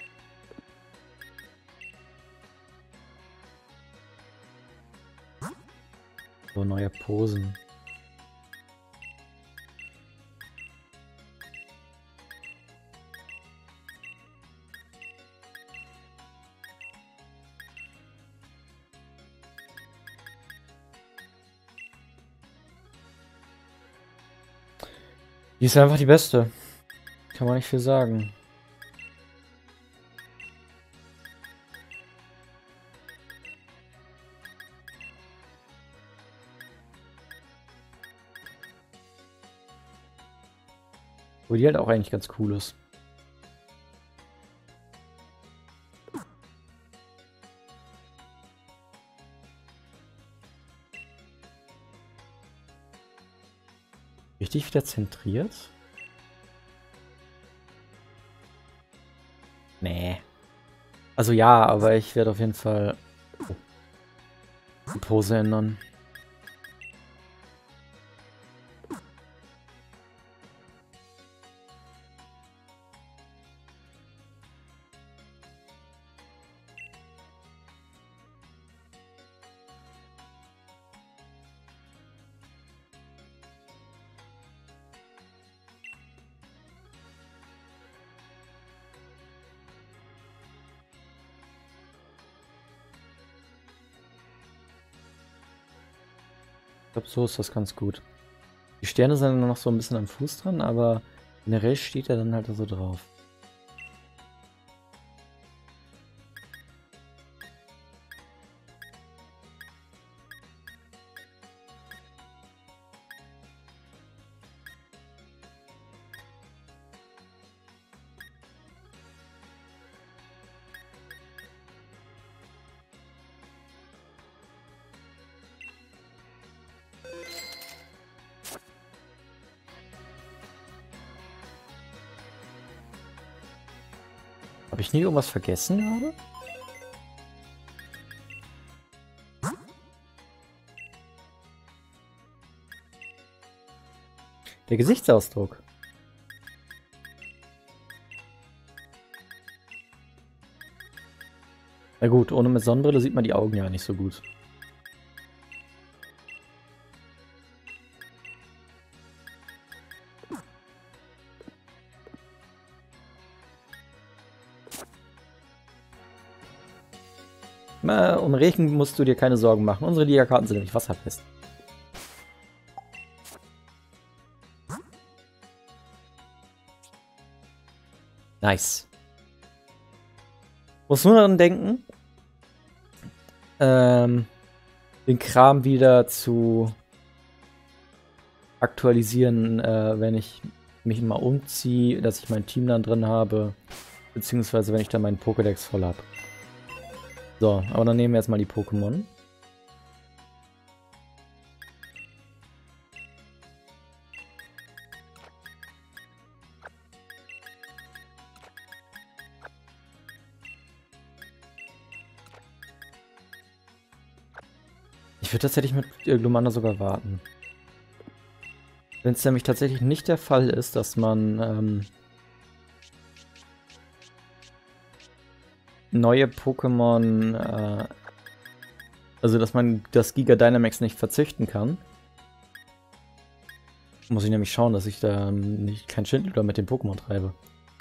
So, neue Posen. Die ist einfach die beste. Kann man nicht viel sagen. Wo die halt auch eigentlich ganz cool ist. Richtig wieder zentriert? Nee. Also ja, aber ich werde auf jeden Fall die Pose ändern. Ich glaube, so ist das ganz gut. Die Sterne sind noch so ein bisschen am Fuß dran, aber generell steht er dann halt so drauf. Habe ich nie irgendwas vergessen gerade? Der Gesichtsausdruck. Na gut, ohne mit Sonnenbrille sieht man die Augen ja nicht so gut. Um Regen musst du dir keine Sorgen machen. Unsere Liga-Karten sind nämlich wasserfest. Nice. Muss nur daran denken, den Kram wieder zu aktualisieren, wenn ich mich mal umziehe, dass ich mein Team dann drin habe, beziehungsweise wenn ich dann meinen Pokédex voll habe. So, aber dann nehmen wir jetzt mal die Pokémon. Ich würde tatsächlich mit Glumanda sogar warten. Wenn es nämlich tatsächlich nicht der Fall ist, dass man neue Pokémon, also dass man das Giga Dynamax nicht verzichten kann, muss ich nämlich schauen, dass ich da nicht kein Schindluder mit dem Pokémon treibe.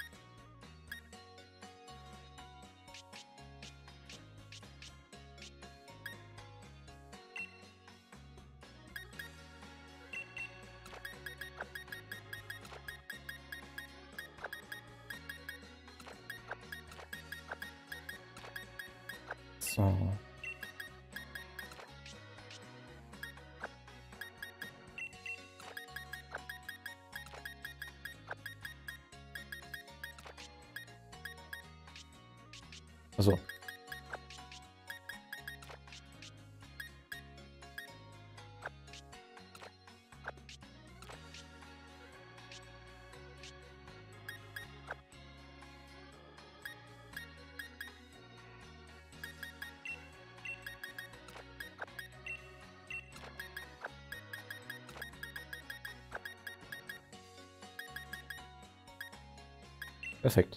So. Also. Perfekt.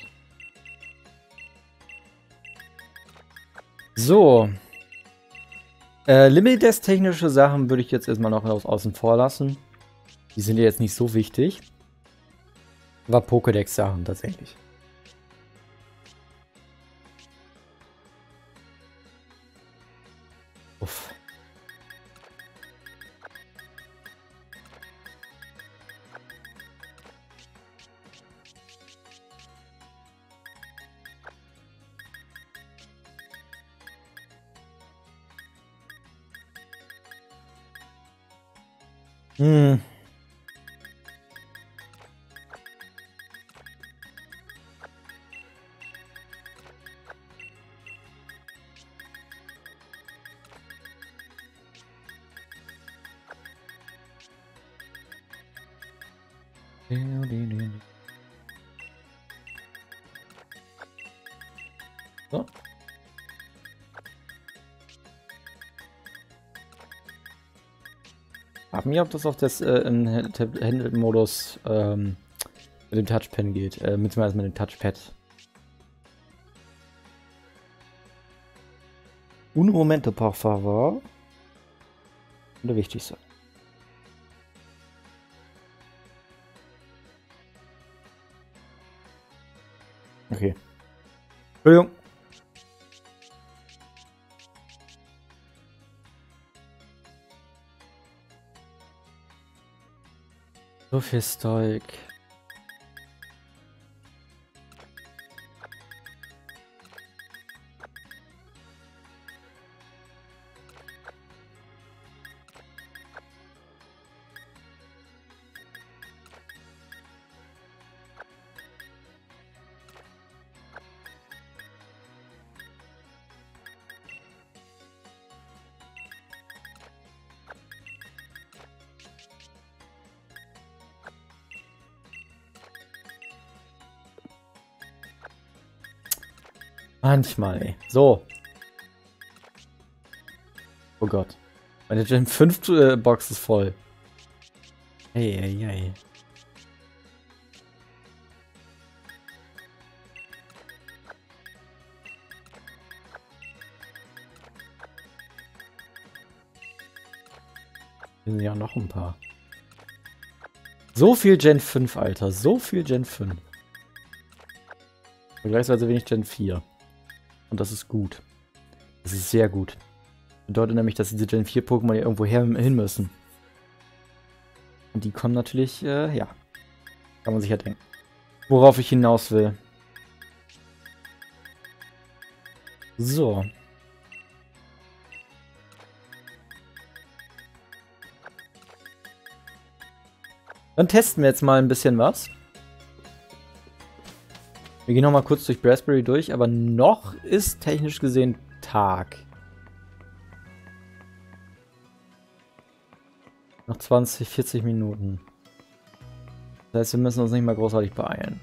So. Limites-technische Sachen würde ich jetzt erstmal noch außen vor lassen. Die sind ja jetzt nicht so wichtig. Aber Pokédex-Sachen tatsächlich. Uff. Hm. So. Frag mich, ob das auf das im Handheld-Modus mit dem Touchpen geht, beziehungsweise mit dem Touchpad. Un momento, por favor. Könnte wichtig sein. Okay. Entschuldigung. So viel Zeug. Manchmal, ey. So. Oh Gott. Meine Gen 5 Box ist voll. Hey, hey, hey. Hier sind ja noch ein paar. So viel Gen 5, Alter. So viel Gen 5. Vergleichsweise wenig Gen 4. Und das ist gut. Das ist sehr gut. Bedeutet nämlich, dass diese Gen 4 Pokémon ja irgendwo hin müssen. Und die kommen natürlich, ja. Kann man sich ja denken. Worauf ich hinaus will. So. Dann testen wir jetzt mal ein bisschen was. Wir gehen noch mal kurz durch Raspberry durch, aber noch ist technisch gesehen Tag. Noch 20, 40 Minuten. Das heißt, wir müssen uns nicht mal großartig beeilen.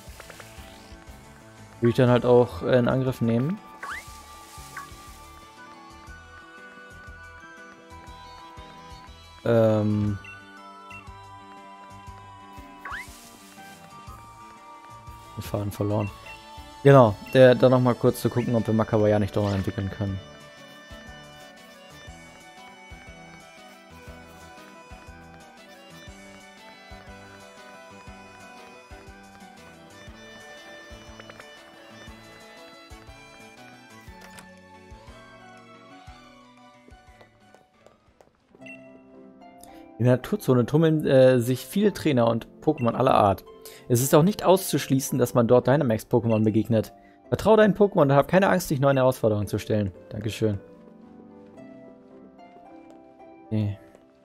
Würde ich dann halt auch in Angriff nehmen. Den Faden verloren. Genau, dann nochmal kurz zu gucken, ob wir Makabaya nicht doch noch entwickeln können. In der Naturzone tummeln sich viele Trainer und Pokémon aller Art. Es ist auch nicht auszuschließen, dass man dort Dynamax-Pokémon begegnet. Vertraue deinen Pokémon und hab keine Angst, dich neuen Herausforderungen zu stellen. Dankeschön. Okay.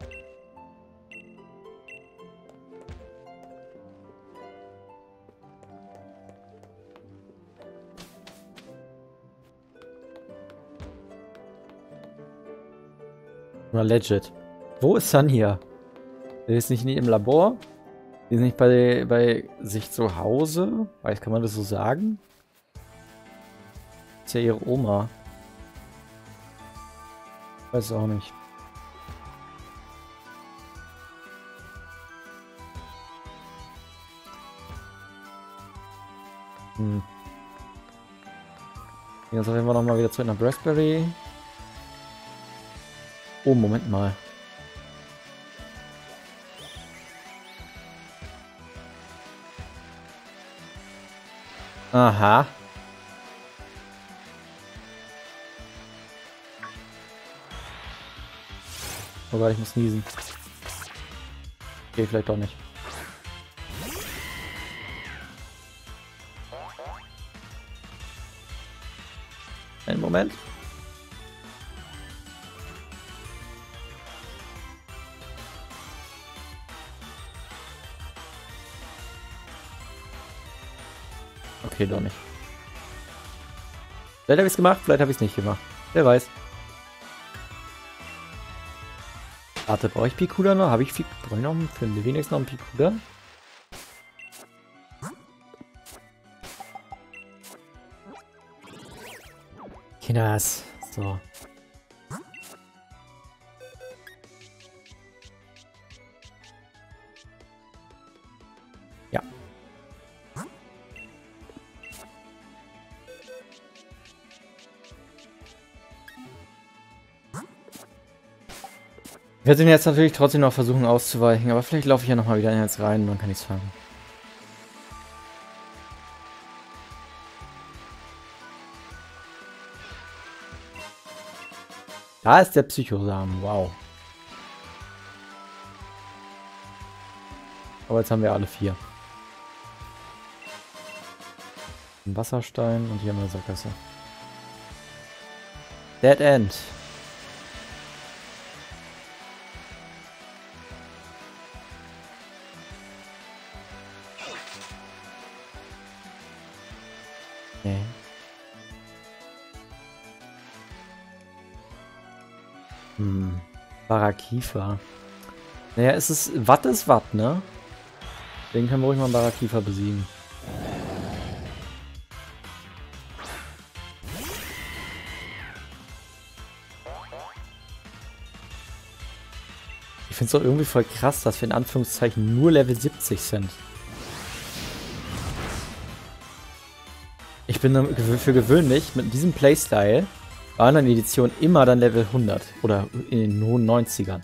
Oder legit. Wo ist Sanja? Der ist nicht im Labor? Die ist nicht bei sich zu Hause? Kann man das so sagen? Ist ja ihre Oma. Weiß auch nicht. Jetzt auf jeden Fall nochmal wieder zurück nach Raspberry. Oh, Moment mal. Aha. Oh Gott, ich muss niesen. Okay, vielleicht doch nicht. Einen Moment. Okay, doch nicht. Vielleicht habe ich es gemacht, vielleicht habe ich es nicht gemacht. Wer weiß. Warte, brauche ich Pikuda noch? Habe ich brauche ich noch für den wenigstens noch einen Pikuda? Kinders. So. Ja. Ich werde ihn jetzt natürlich trotzdem noch versuchen auszuweichen, aber vielleicht laufe ich ja nochmal wieder jetzt rein und dann kann ich es fangen. Da ist der Psychosamen, wow. Aber jetzt haben wir alle 4. Ein Wasserstein und hier haben wir eine Sackgasse. Dead End. Okay. Barakifa. Naja, es ist Watt ist Watt, ne? Den können wir ruhig mal einen Barakifa besiegen. Ich finde es doch irgendwie voll krass, dass wir in Anführungszeichen nur Level 70 sind. Ich bin für gewöhnlich mit diesem Playstyle bei anderen Editionen immer dann Level 100 oder in den hohen 90ern.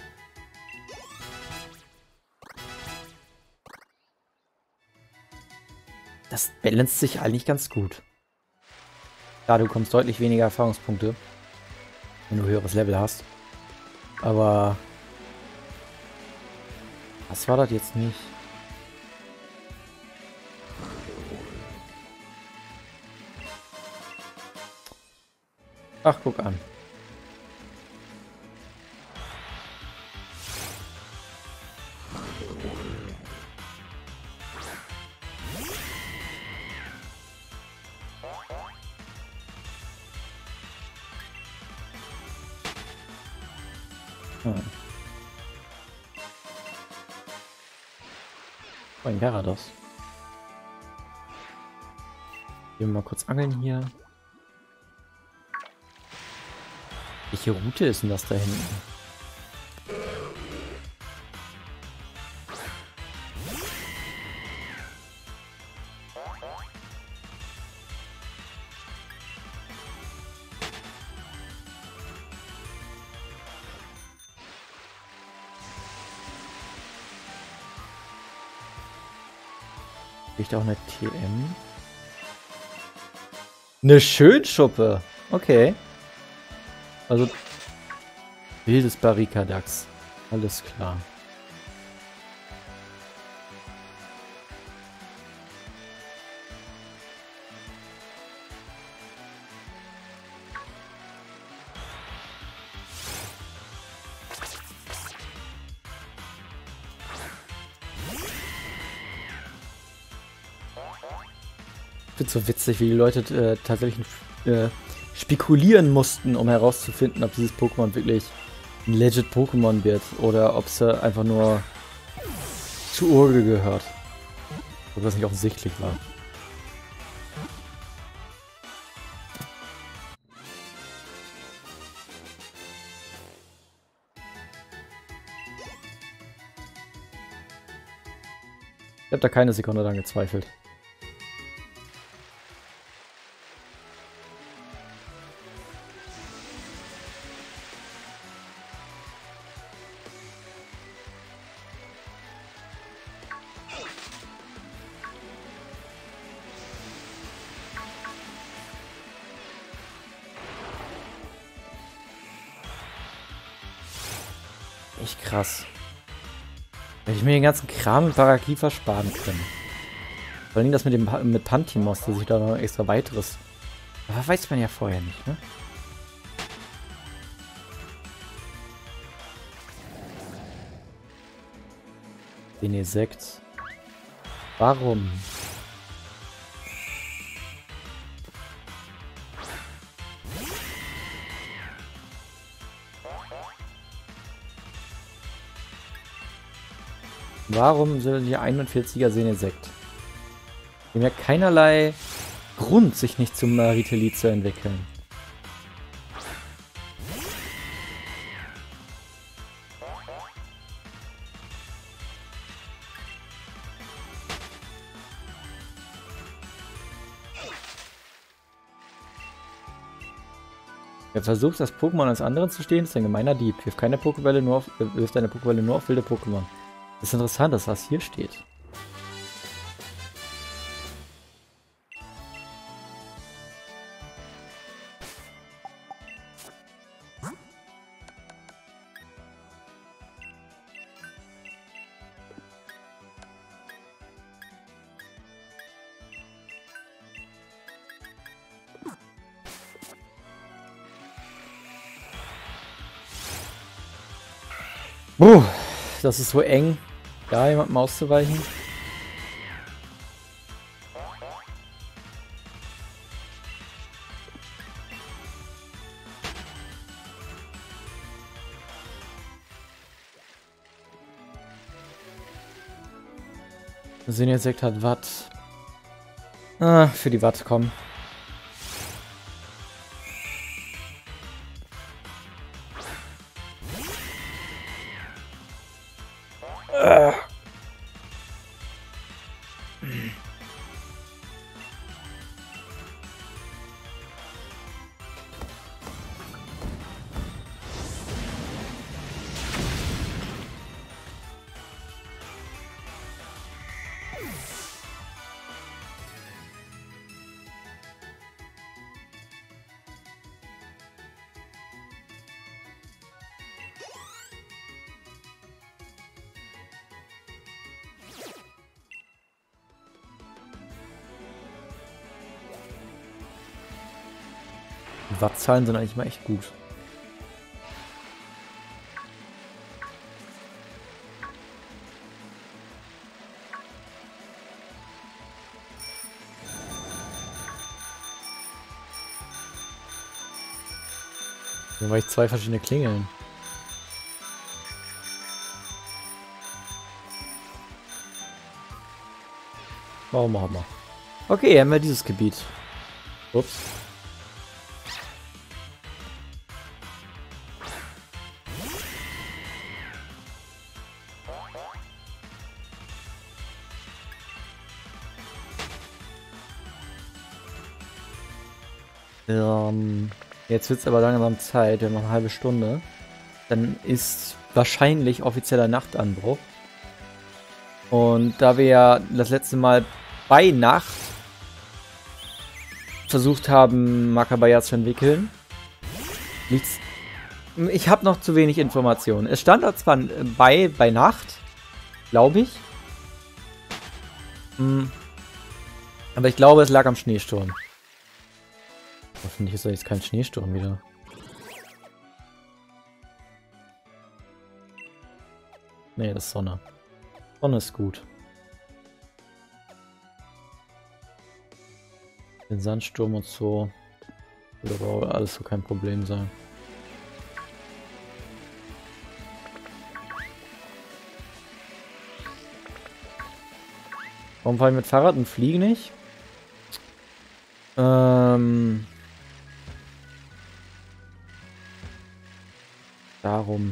Das balanciert sich eigentlich ganz gut. Klar, du bekommst deutlich weniger Erfahrungspunkte, wenn du höheres Level hast. Aber was war das jetzt nicht? Ach, guck an. Oh, ein Garados. Gehen wir mal kurz angeln hier. Welche Route ist denn das da hinten? Kriegt auch eine TM. Eine Schönschuppe. Okay. Also wildes Barrikadax. Alles klar. Ich finde es so witzig, wie die Leute tatsächlich spekulieren mussten, um herauszufinden, ob dieses Pokémon wirklich ein legit Pokémon wird oder ob es einfach nur zu Urge gehört. Ob das nicht offensichtlich war. Ich habe da keine Sekunde dran gezweifelt. Echt krass. Hätte ich mir den ganzen Kram mit Parakifa sparen können. Vor allem das mit Pantimos, dass ich da noch extra weiteres. Aber weiß man ja vorher nicht, ne? Benesekt. Warum? Warum soll die 41er Senesekt? Wir haben ja keinerlei Grund, sich nicht zum Ritelit zu entwickeln. Wer versucht, das Pokémon als anderen zu stehen, ist ein gemeiner Dieb. Wirft eine Pokébälle nur auf wilde Pokémon. Das ist interessant, dass das hier steht. Das ist so eng, da jemandem auszuweichen. Seninsekt hat Watt. Ah, für die Watt, komm. Die Wattzahlen sind eigentlich mal echt gut. Dann war ich zwei verschiedene Klingeln. Warum auch immer. Okay, haben wir dieses Gebiet. Ups. Jetzt wird es aber langsam Zeit, wir haben noch eine halbe Stunde. Dann ist wahrscheinlich offizieller Nachtanbruch. Und da wir ja das letzte Mal bei Nacht versucht haben, Makabaya zu entwickeln. Nichts. Ich habe noch zu wenig Informationen. Es stand da zwar bei Nacht, glaube ich. Aber ich glaube, es lag am Schneesturm. Hoffentlich ist da jetzt kein Schneesturm wieder. Nee, das ist Sonne. Sonne ist gut. Den Sandsturm und so. Würde aber alles so kein Problem sein. Warum fahre ich mit Fahrrad und fliege nicht? Darum.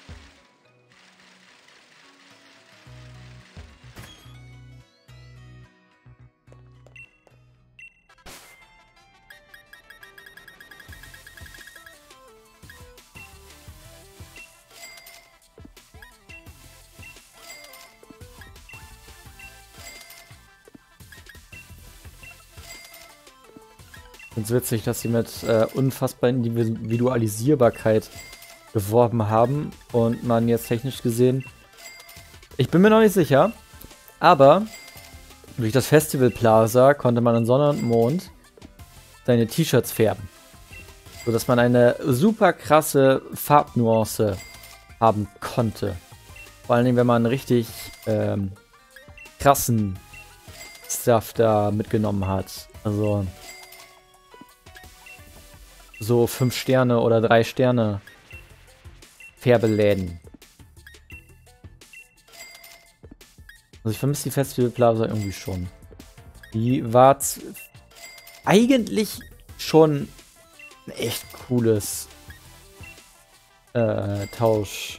Ich finde es witzig, dass sie mit unfassbar Individualisierbarkeit beworben haben und man jetzt technisch gesehen, ich bin mir noch nicht sicher, aber durch das Festival Plaza konnte man in Sonne und Mond seine T-Shirts färben, sodass man eine super krasse Farbnuance haben konnte. Vor allen Dingen, wenn man einen richtig krassen Stuff da mitgenommen hat. Also so 5 Sterne oder 3 Sterne Färbeläden. Also ich vermisse die Festival Plaza irgendwie schon. Die war eigentlich schon ein echt cooles Tausch.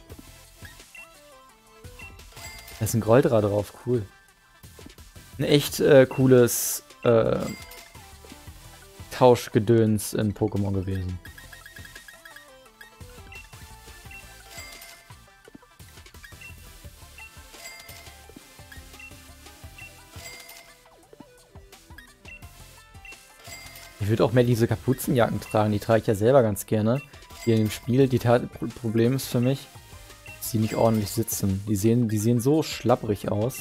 Da ist ein Goldrad drauf, cool. Ein echt cooles Tauschgedöns in Pokémon gewesen. Ich würde auch mehr diese Kapuzenjacken tragen, die trage ich ja selber ganz gerne. Hier in dem Spiel, Problem ist für mich, dass die nicht ordentlich sitzen. Die sehen so schlapprig aus.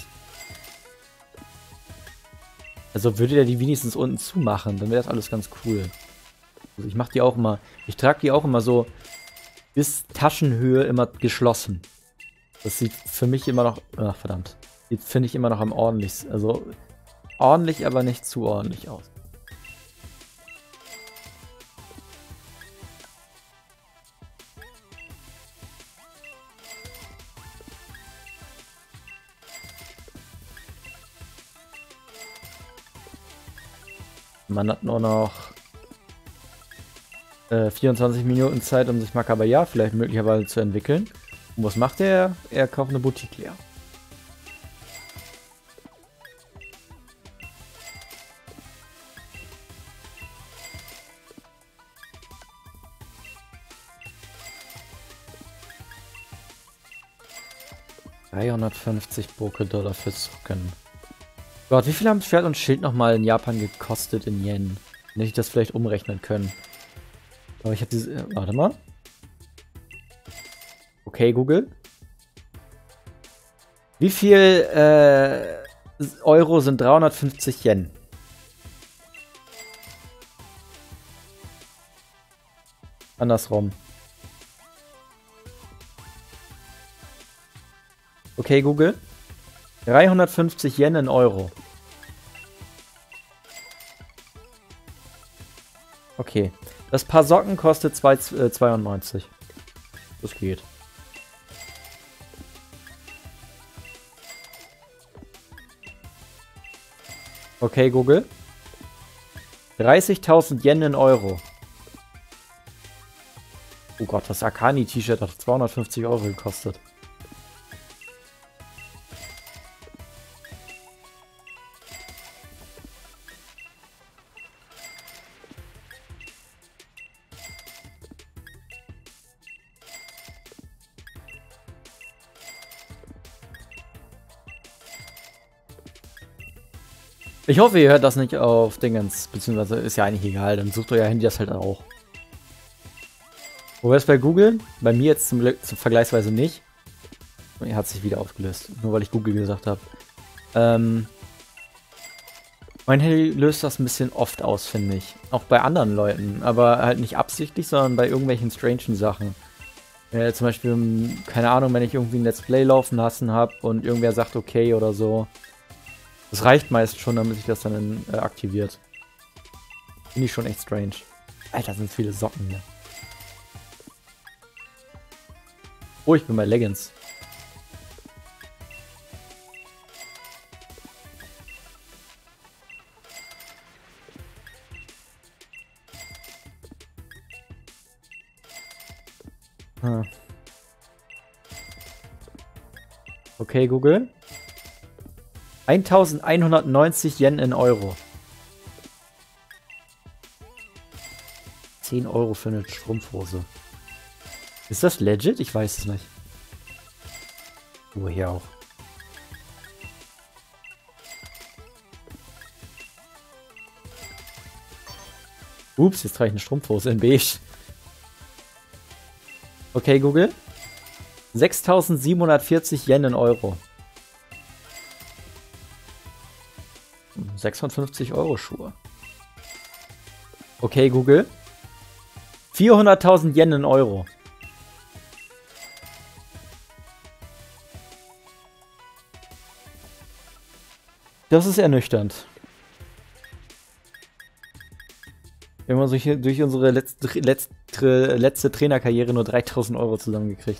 Also würde der die wenigstens unten zumachen, dann wäre das alles ganz cool. Also ich mache die auch immer, ich trage die auch immer so bis Taschenhöhe immer geschlossen. Das sieht für mich immer noch, ach verdammt, sieht finde ich immer noch am ordentlichsten. Also ordentlich, aber nicht zu ordentlich aus. Man hat nur noch 24 Minuten Zeit, um sich Makabaya vielleicht möglicherweise zu entwickeln. Und was macht er? Er kauft eine Boutique leer. $350 Poké-Dollar fürs Zocken. Gott, wie viel haben Schwert und Schild nochmal in Japan gekostet in Yen? Hätte ich das vielleicht umrechnen können. Aber ich habe diese... warte mal. Okay, Google. Wie viel Euro sind 350 Yen? Andersrum. Okay, Google. 350 Yen in Euro. Okay. Das Paar Socken kostet 2,92. Das geht. Okay, Google. 30.000 Yen in Euro. Oh Gott, das Akani-T-Shirt hat 250 Euro gekostet. Ich hoffe, ihr hört das nicht auf Dingens, beziehungsweise ist ja eigentlich egal, dann sucht euer Handy das halt auch. Wo wäre es bei Google? Bei mir jetzt zum vergleichsweise nicht. Er hat sich wieder aufgelöst, nur weil ich Google gesagt habe. Mein Handy löst das ein bisschen oft aus, finde ich. Auch bei anderen Leuten, aber halt nicht absichtlich, sondern bei irgendwelchen strangen Sachen. Zum Beispiel, keine Ahnung, wenn ich irgendwie ein Let's Play laufen lassen habe und irgendwer sagt okay oder so. Das reicht meist schon, damit sich das dann aktiviert. Finde ich schon echt strange. Alter, sind viele Socken hier. Oh, ich bin bei Leggings. Okay, Google. 1190 Yen in Euro. 10 Euro für eine Strumpfhose. Ist das legit? Ich weiß es nicht. Oh, hier auch. Ups, jetzt trage ich eine Strumpfhose in beige. Okay, Google. 6740 Yen in Euro. 56 Euro Schuhe. Okay, Google. 400.000 Yen in Euro. Das ist ernüchternd. Wir haben durch unsere letzte Trainerkarriere nur 3.000 Euro zusammengekriegt.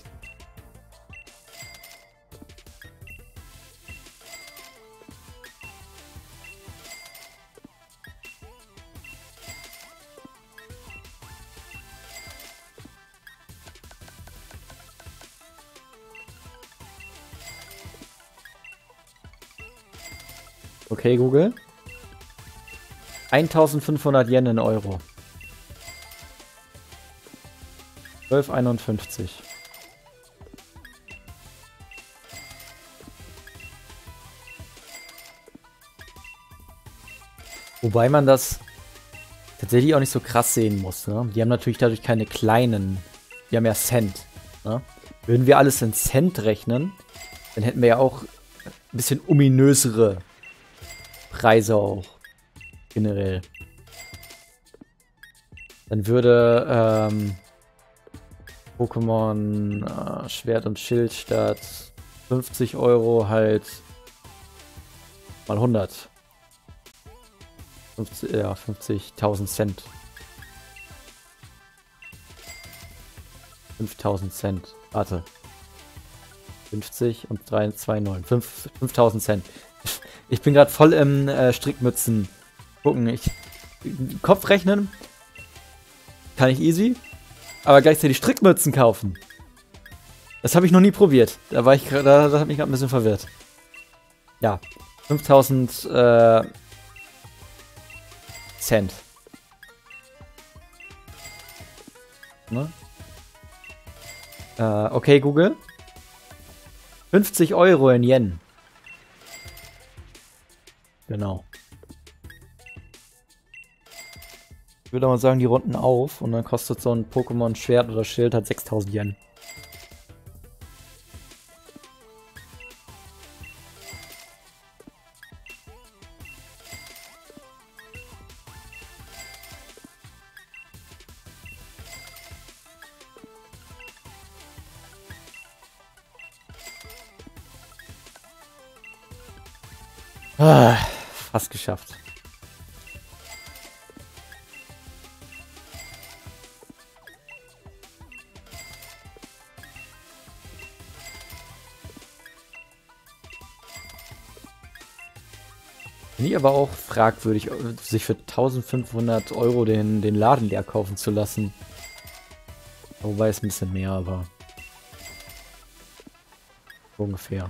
Okay, Google. 1500 Yen in Euro. 12,51. Wobei man das tatsächlich auch nicht so krass sehen muss. Ne? Die haben natürlich dadurch keine kleinen. Die haben ja Cent. Ne? Würden wir alles in Cent rechnen, dann hätten wir ja auch ein bisschen ominösere Preise auch. Generell. Dann würde Pokémon Schwert und Schild statt 50 Euro halt mal 100. 50.000 Cent. 5.000 Cent. Warte. 50 und 3,29. 5.000 Cent. Ich bin gerade voll im Strickmützen gucken. Kopf rechnen kann ich easy, aber gleichzeitig Strickmützen kaufen. Das habe ich noch nie probiert. Da war ich, das hat mich gerade ein bisschen verwirrt. Ja, 5.000 Cent. Ne? Okay, Google. 50 Euro in Yen. Genau. Ich würde mal sagen, die runden auf und dann kostet so ein Pokémon Schwert oder Schild halt 6.000 Yen. Ah, fast geschafft. Finde ich aber auch fragwürdig, sich für 1.500 Euro den Laden leer kaufen zu lassen. Wobei es ein bisschen mehr, aber ungefähr.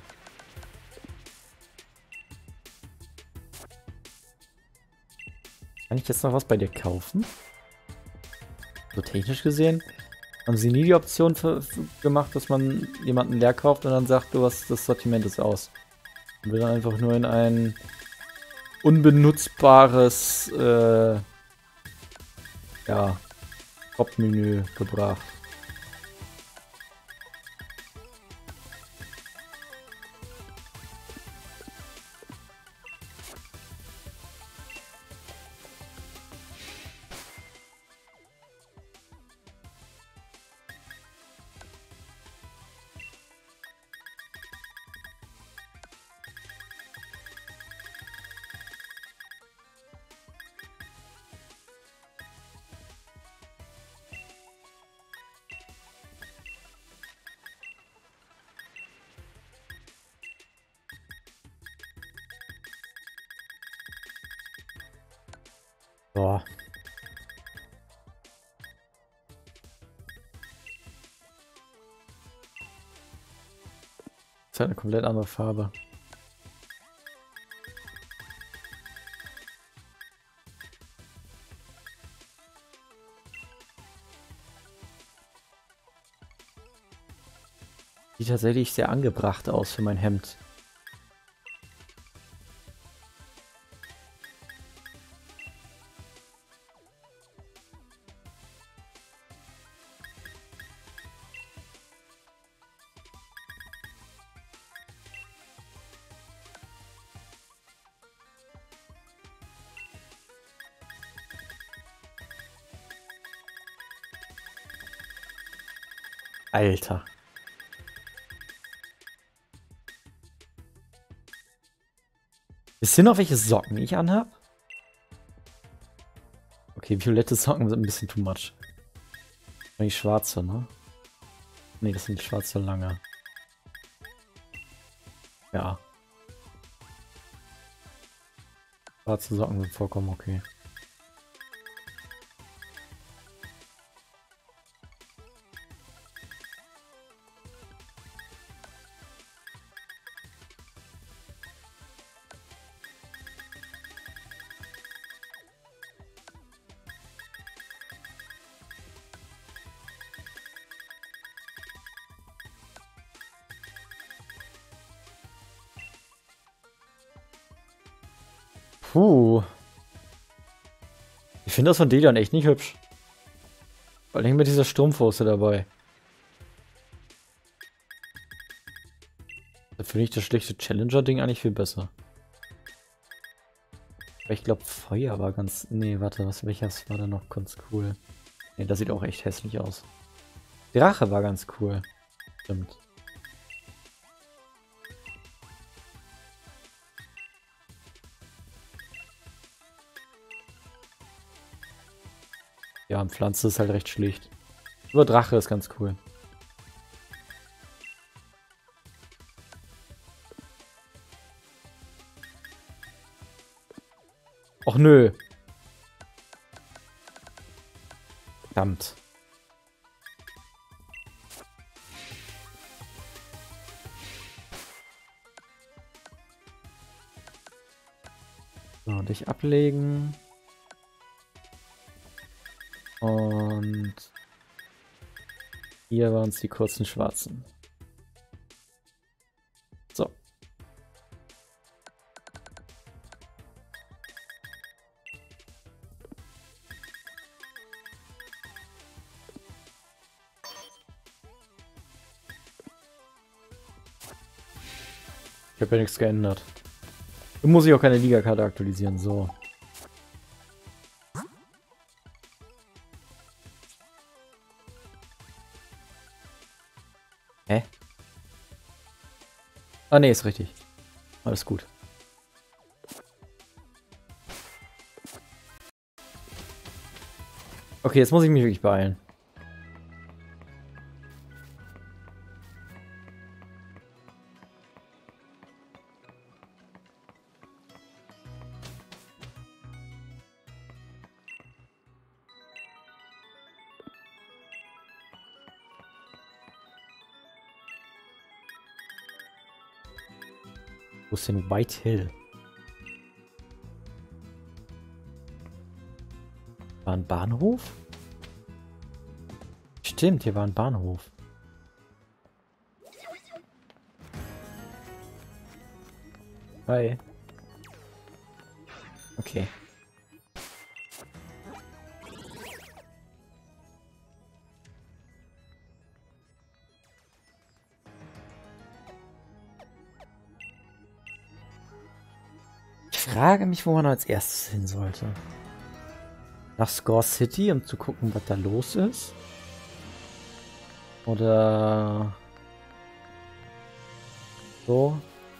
Kann ich jetzt noch was bei dir kaufen? So technisch gesehen haben sie nie die Option gemacht, dass man jemanden leer kauft und dann sagt, du hast das Sortiment ist aus. Und wir dann einfach nur in ein unbenutzbares ja, Hauptmenü gebracht. Boah. Das ist halt eine komplett andere Farbe. Sieht tatsächlich sehr angebracht aus für mein Hemd. Alter. Wisst ihr noch, welche Socken ich anhab? Okay, violette Socken sind ein bisschen too much. Die schwarze, ne? Ne, das sind schwarze lange. Ja. Schwarze Socken sind vollkommen okay. Puh. Ich finde das von Delion echt nicht hübsch. Vor allem mit dieser Strumpfhose dabei. Da finde ich das schlechte Challenger-Ding eigentlich viel besser. Aber ich glaube, Feuer war ganz... Nee, warte, welches war da noch ganz cool? Nee, das sieht auch echt hässlich aus. Drache war ganz cool. Stimmt. Ja, und Pflanze ist halt recht schlicht. Nur Drache ist ganz cool. Och nö. Verdammt. So, dich ablegen. Und hier waren es die kurzen Schwarzen. So. Ich habe ja nichts geändert. Nun muss ich auch keine Liga-Karte aktualisieren. So. Hä? Ah, nee, ist richtig. Alles gut. Okay, jetzt muss ich mich wirklich beeilen. Wo ist denn White Hill? War ein Bahnhof? Stimmt, hier war ein Bahnhof. Hi. Okay. Ich frage mich, wo man als erstes hin sollte. Nach Score City, um zu gucken, was da los ist? Oder so?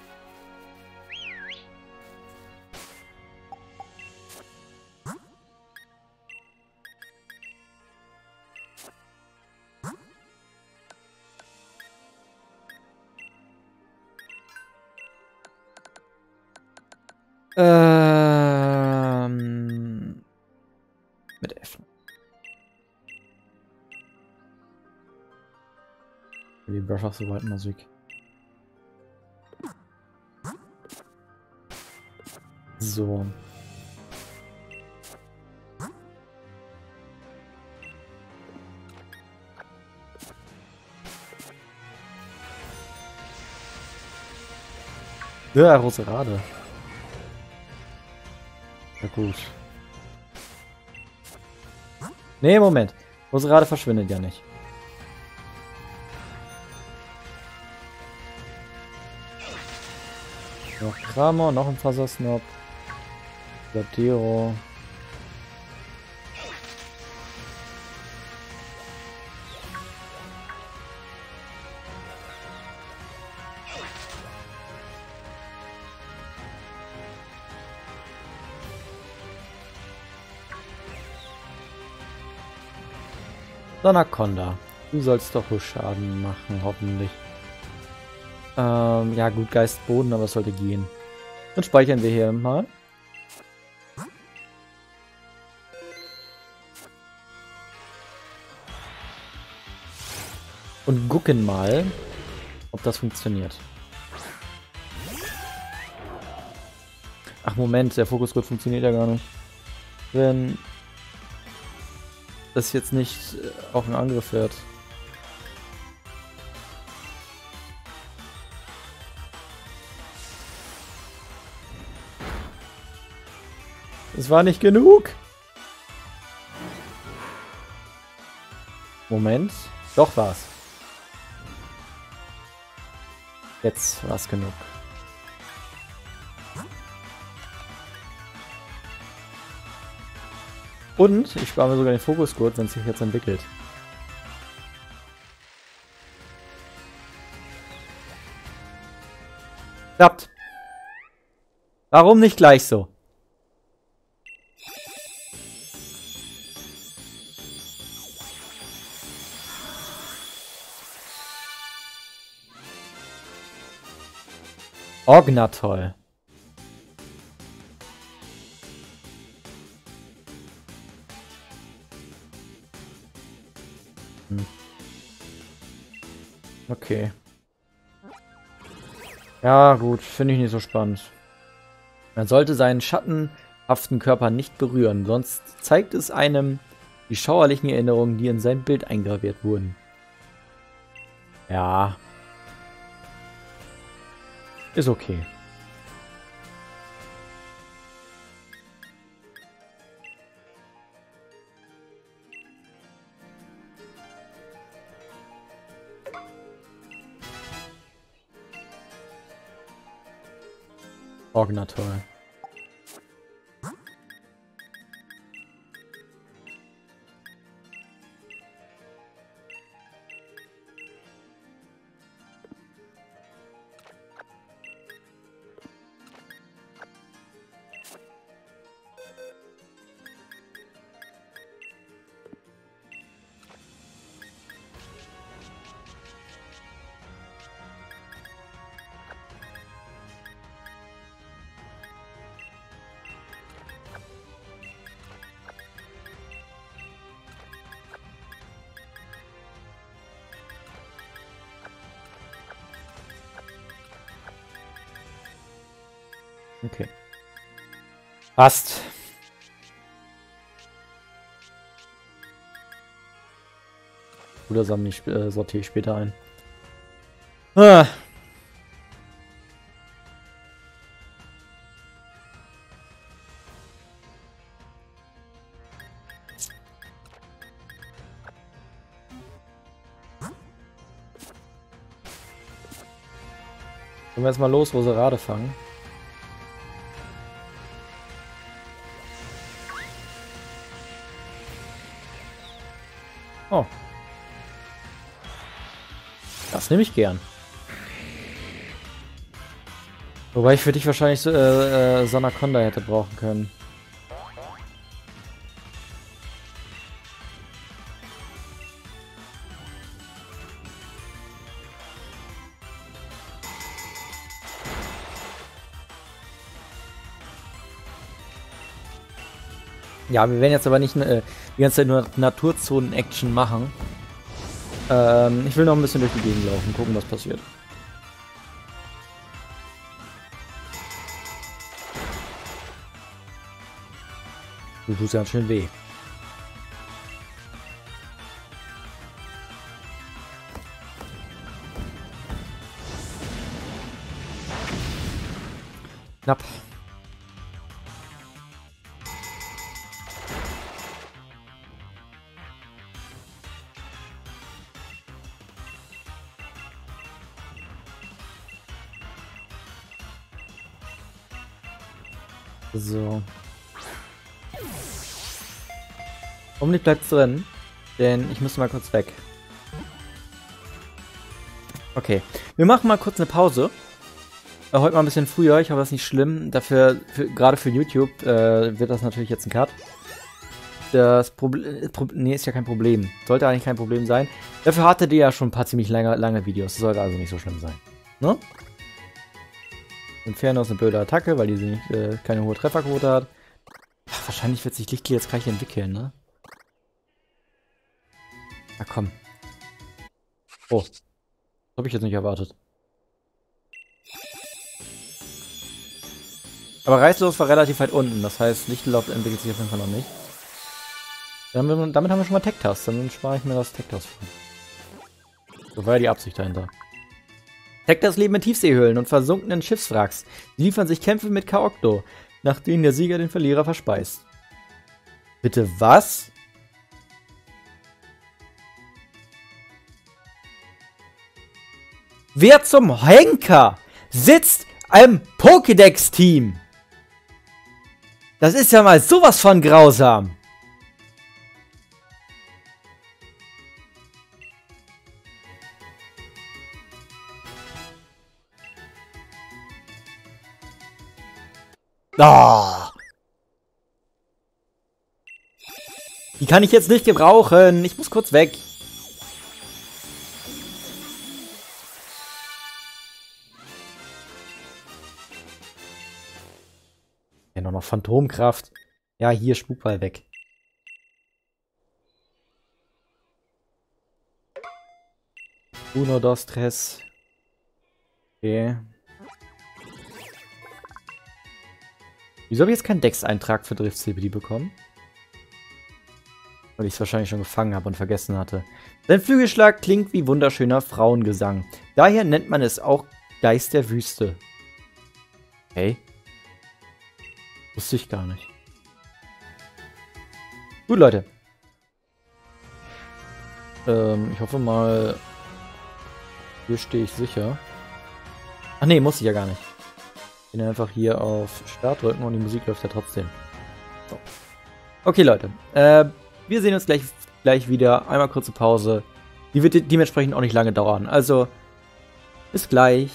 Mit F. Die Breath of the Wild Musik. So. Ja, Roserade. Ja gut. Nee, Moment. Roserade verschwindet ja nicht. Noch Kramer, noch ein Fasersnob. Platero. Donnerkonda. Du sollst doch wohl Schaden machen, hoffentlich. Ja gut, Geist Boden, aber es sollte gehen. Dann speichern wir hier mal. Und gucken mal, ob das funktioniert. Ach Moment, der Fokusgurt funktioniert ja gar nicht. Wenn das jetzt nicht auf einen Angriff wird. Es war nicht genug. Moment. Doch war's. Jetzt war's genug. Und ich spare mir sogar den Fokusgurt, wenn es sich jetzt entwickelt. Klappt. Warum nicht gleich so? Ognatol. Okay. Ja, gut. Finde ich nicht so spannend. Man sollte seinen schattenhaften Körper nicht berühren, sonst zeigt es einem die schauerlichen Erinnerungen, die in sein Bild eingraviert wurden. Ja. Ist okay. Ognatol. Okay. Passt. Oder sammle ich sortiere ich später ein. Ah. Können wir jetzt mal los, Roserade fangen? Oh. Das nehme ich gern. Wobei ich für dich wahrscheinlich so, Sanaconda hätte brauchen können. Ja, wir werden jetzt aber nicht die ganze Zeit nur Naturzonen-Action machen. Ich will noch ein bisschen durch die Gegend laufen, gucken, was passiert. Du tust ganz schön weh. Knapp. So. Hoffentlich bleibt's drin, denn ich muss mal kurz weg. Okay, wir machen mal kurz eine Pause. Heute mal ein bisschen früher, ich hoffe, das ist nicht schlimm. Dafür, gerade für YouTube, wird das natürlich jetzt ein Cut. Das Problem, nee, ist ja kein Problem. Sollte eigentlich kein Problem sein. Dafür hattet ihr ja schon ein paar ziemlich lange Videos. Das sollte also nicht so schlimm sein. Ne? Inferno ist eine blöde Attacke, weil die keine hohe Trefferquote hat. Ach, wahrscheinlich wird sich Lichtkiel jetzt gleich entwickeln, ne? Na komm. Oh. Das habe ich jetzt nicht erwartet. Aber Reißlos war relativ weit unten. Das heißt, Lichtlauf entwickelt sich auf jeden Fall noch nicht. Damit haben wir schon mal Tech-Task. Dann spare ich mir das Tech-Task vor. So war ja die Absicht dahinter. Tech-Task leben in Tiefseehöhlen und versunkenen Schiffswracks. Sie liefern sich Kämpfe mit Kaokto, nach denen der Sieger den Verlierer verspeist. Bitte was? Wer zum Henker sitzt im Pokédex-Team? Das ist ja mal sowas von grausam. Oh. Die kann ich jetzt nicht gebrauchen. Ich muss kurz weg. Ja, noch Phantomkraft. Ja, hier, Spukball weg. Uno, dos, tres. Okay. Wieso habe ich jetzt keinen Dex-Eintrag für Drift-CPD bekommen? Weil ich es wahrscheinlich schon gefangen habe und vergessen hatte. Sein Flügelschlag klingt wie wunderschöner Frauengesang. Daher nennt man es auch Geist der Wüste. Hey? Wusste ich gar nicht. Gut, Leute. Ich hoffe mal... Hier stehe ich sicher. Ach nee, muss ich ja gar nicht. Ich bin einfach hier auf Start drücken und die Musik läuft ja trotzdem. So. Okay, Leute. Wir sehen uns gleich wieder. Einmal kurze Pause. Die wird dementsprechend auch nicht lange dauern. Also, bis gleich.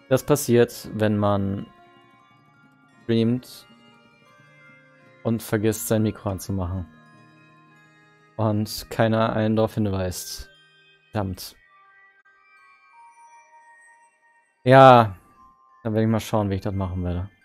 Das passiert, wenn man streamt und vergisst, sein Mikro anzumachen. Und keiner einen darauf hinweist. Verdammt. Ja, dann werde ich mal schauen, wie ich das machen werde.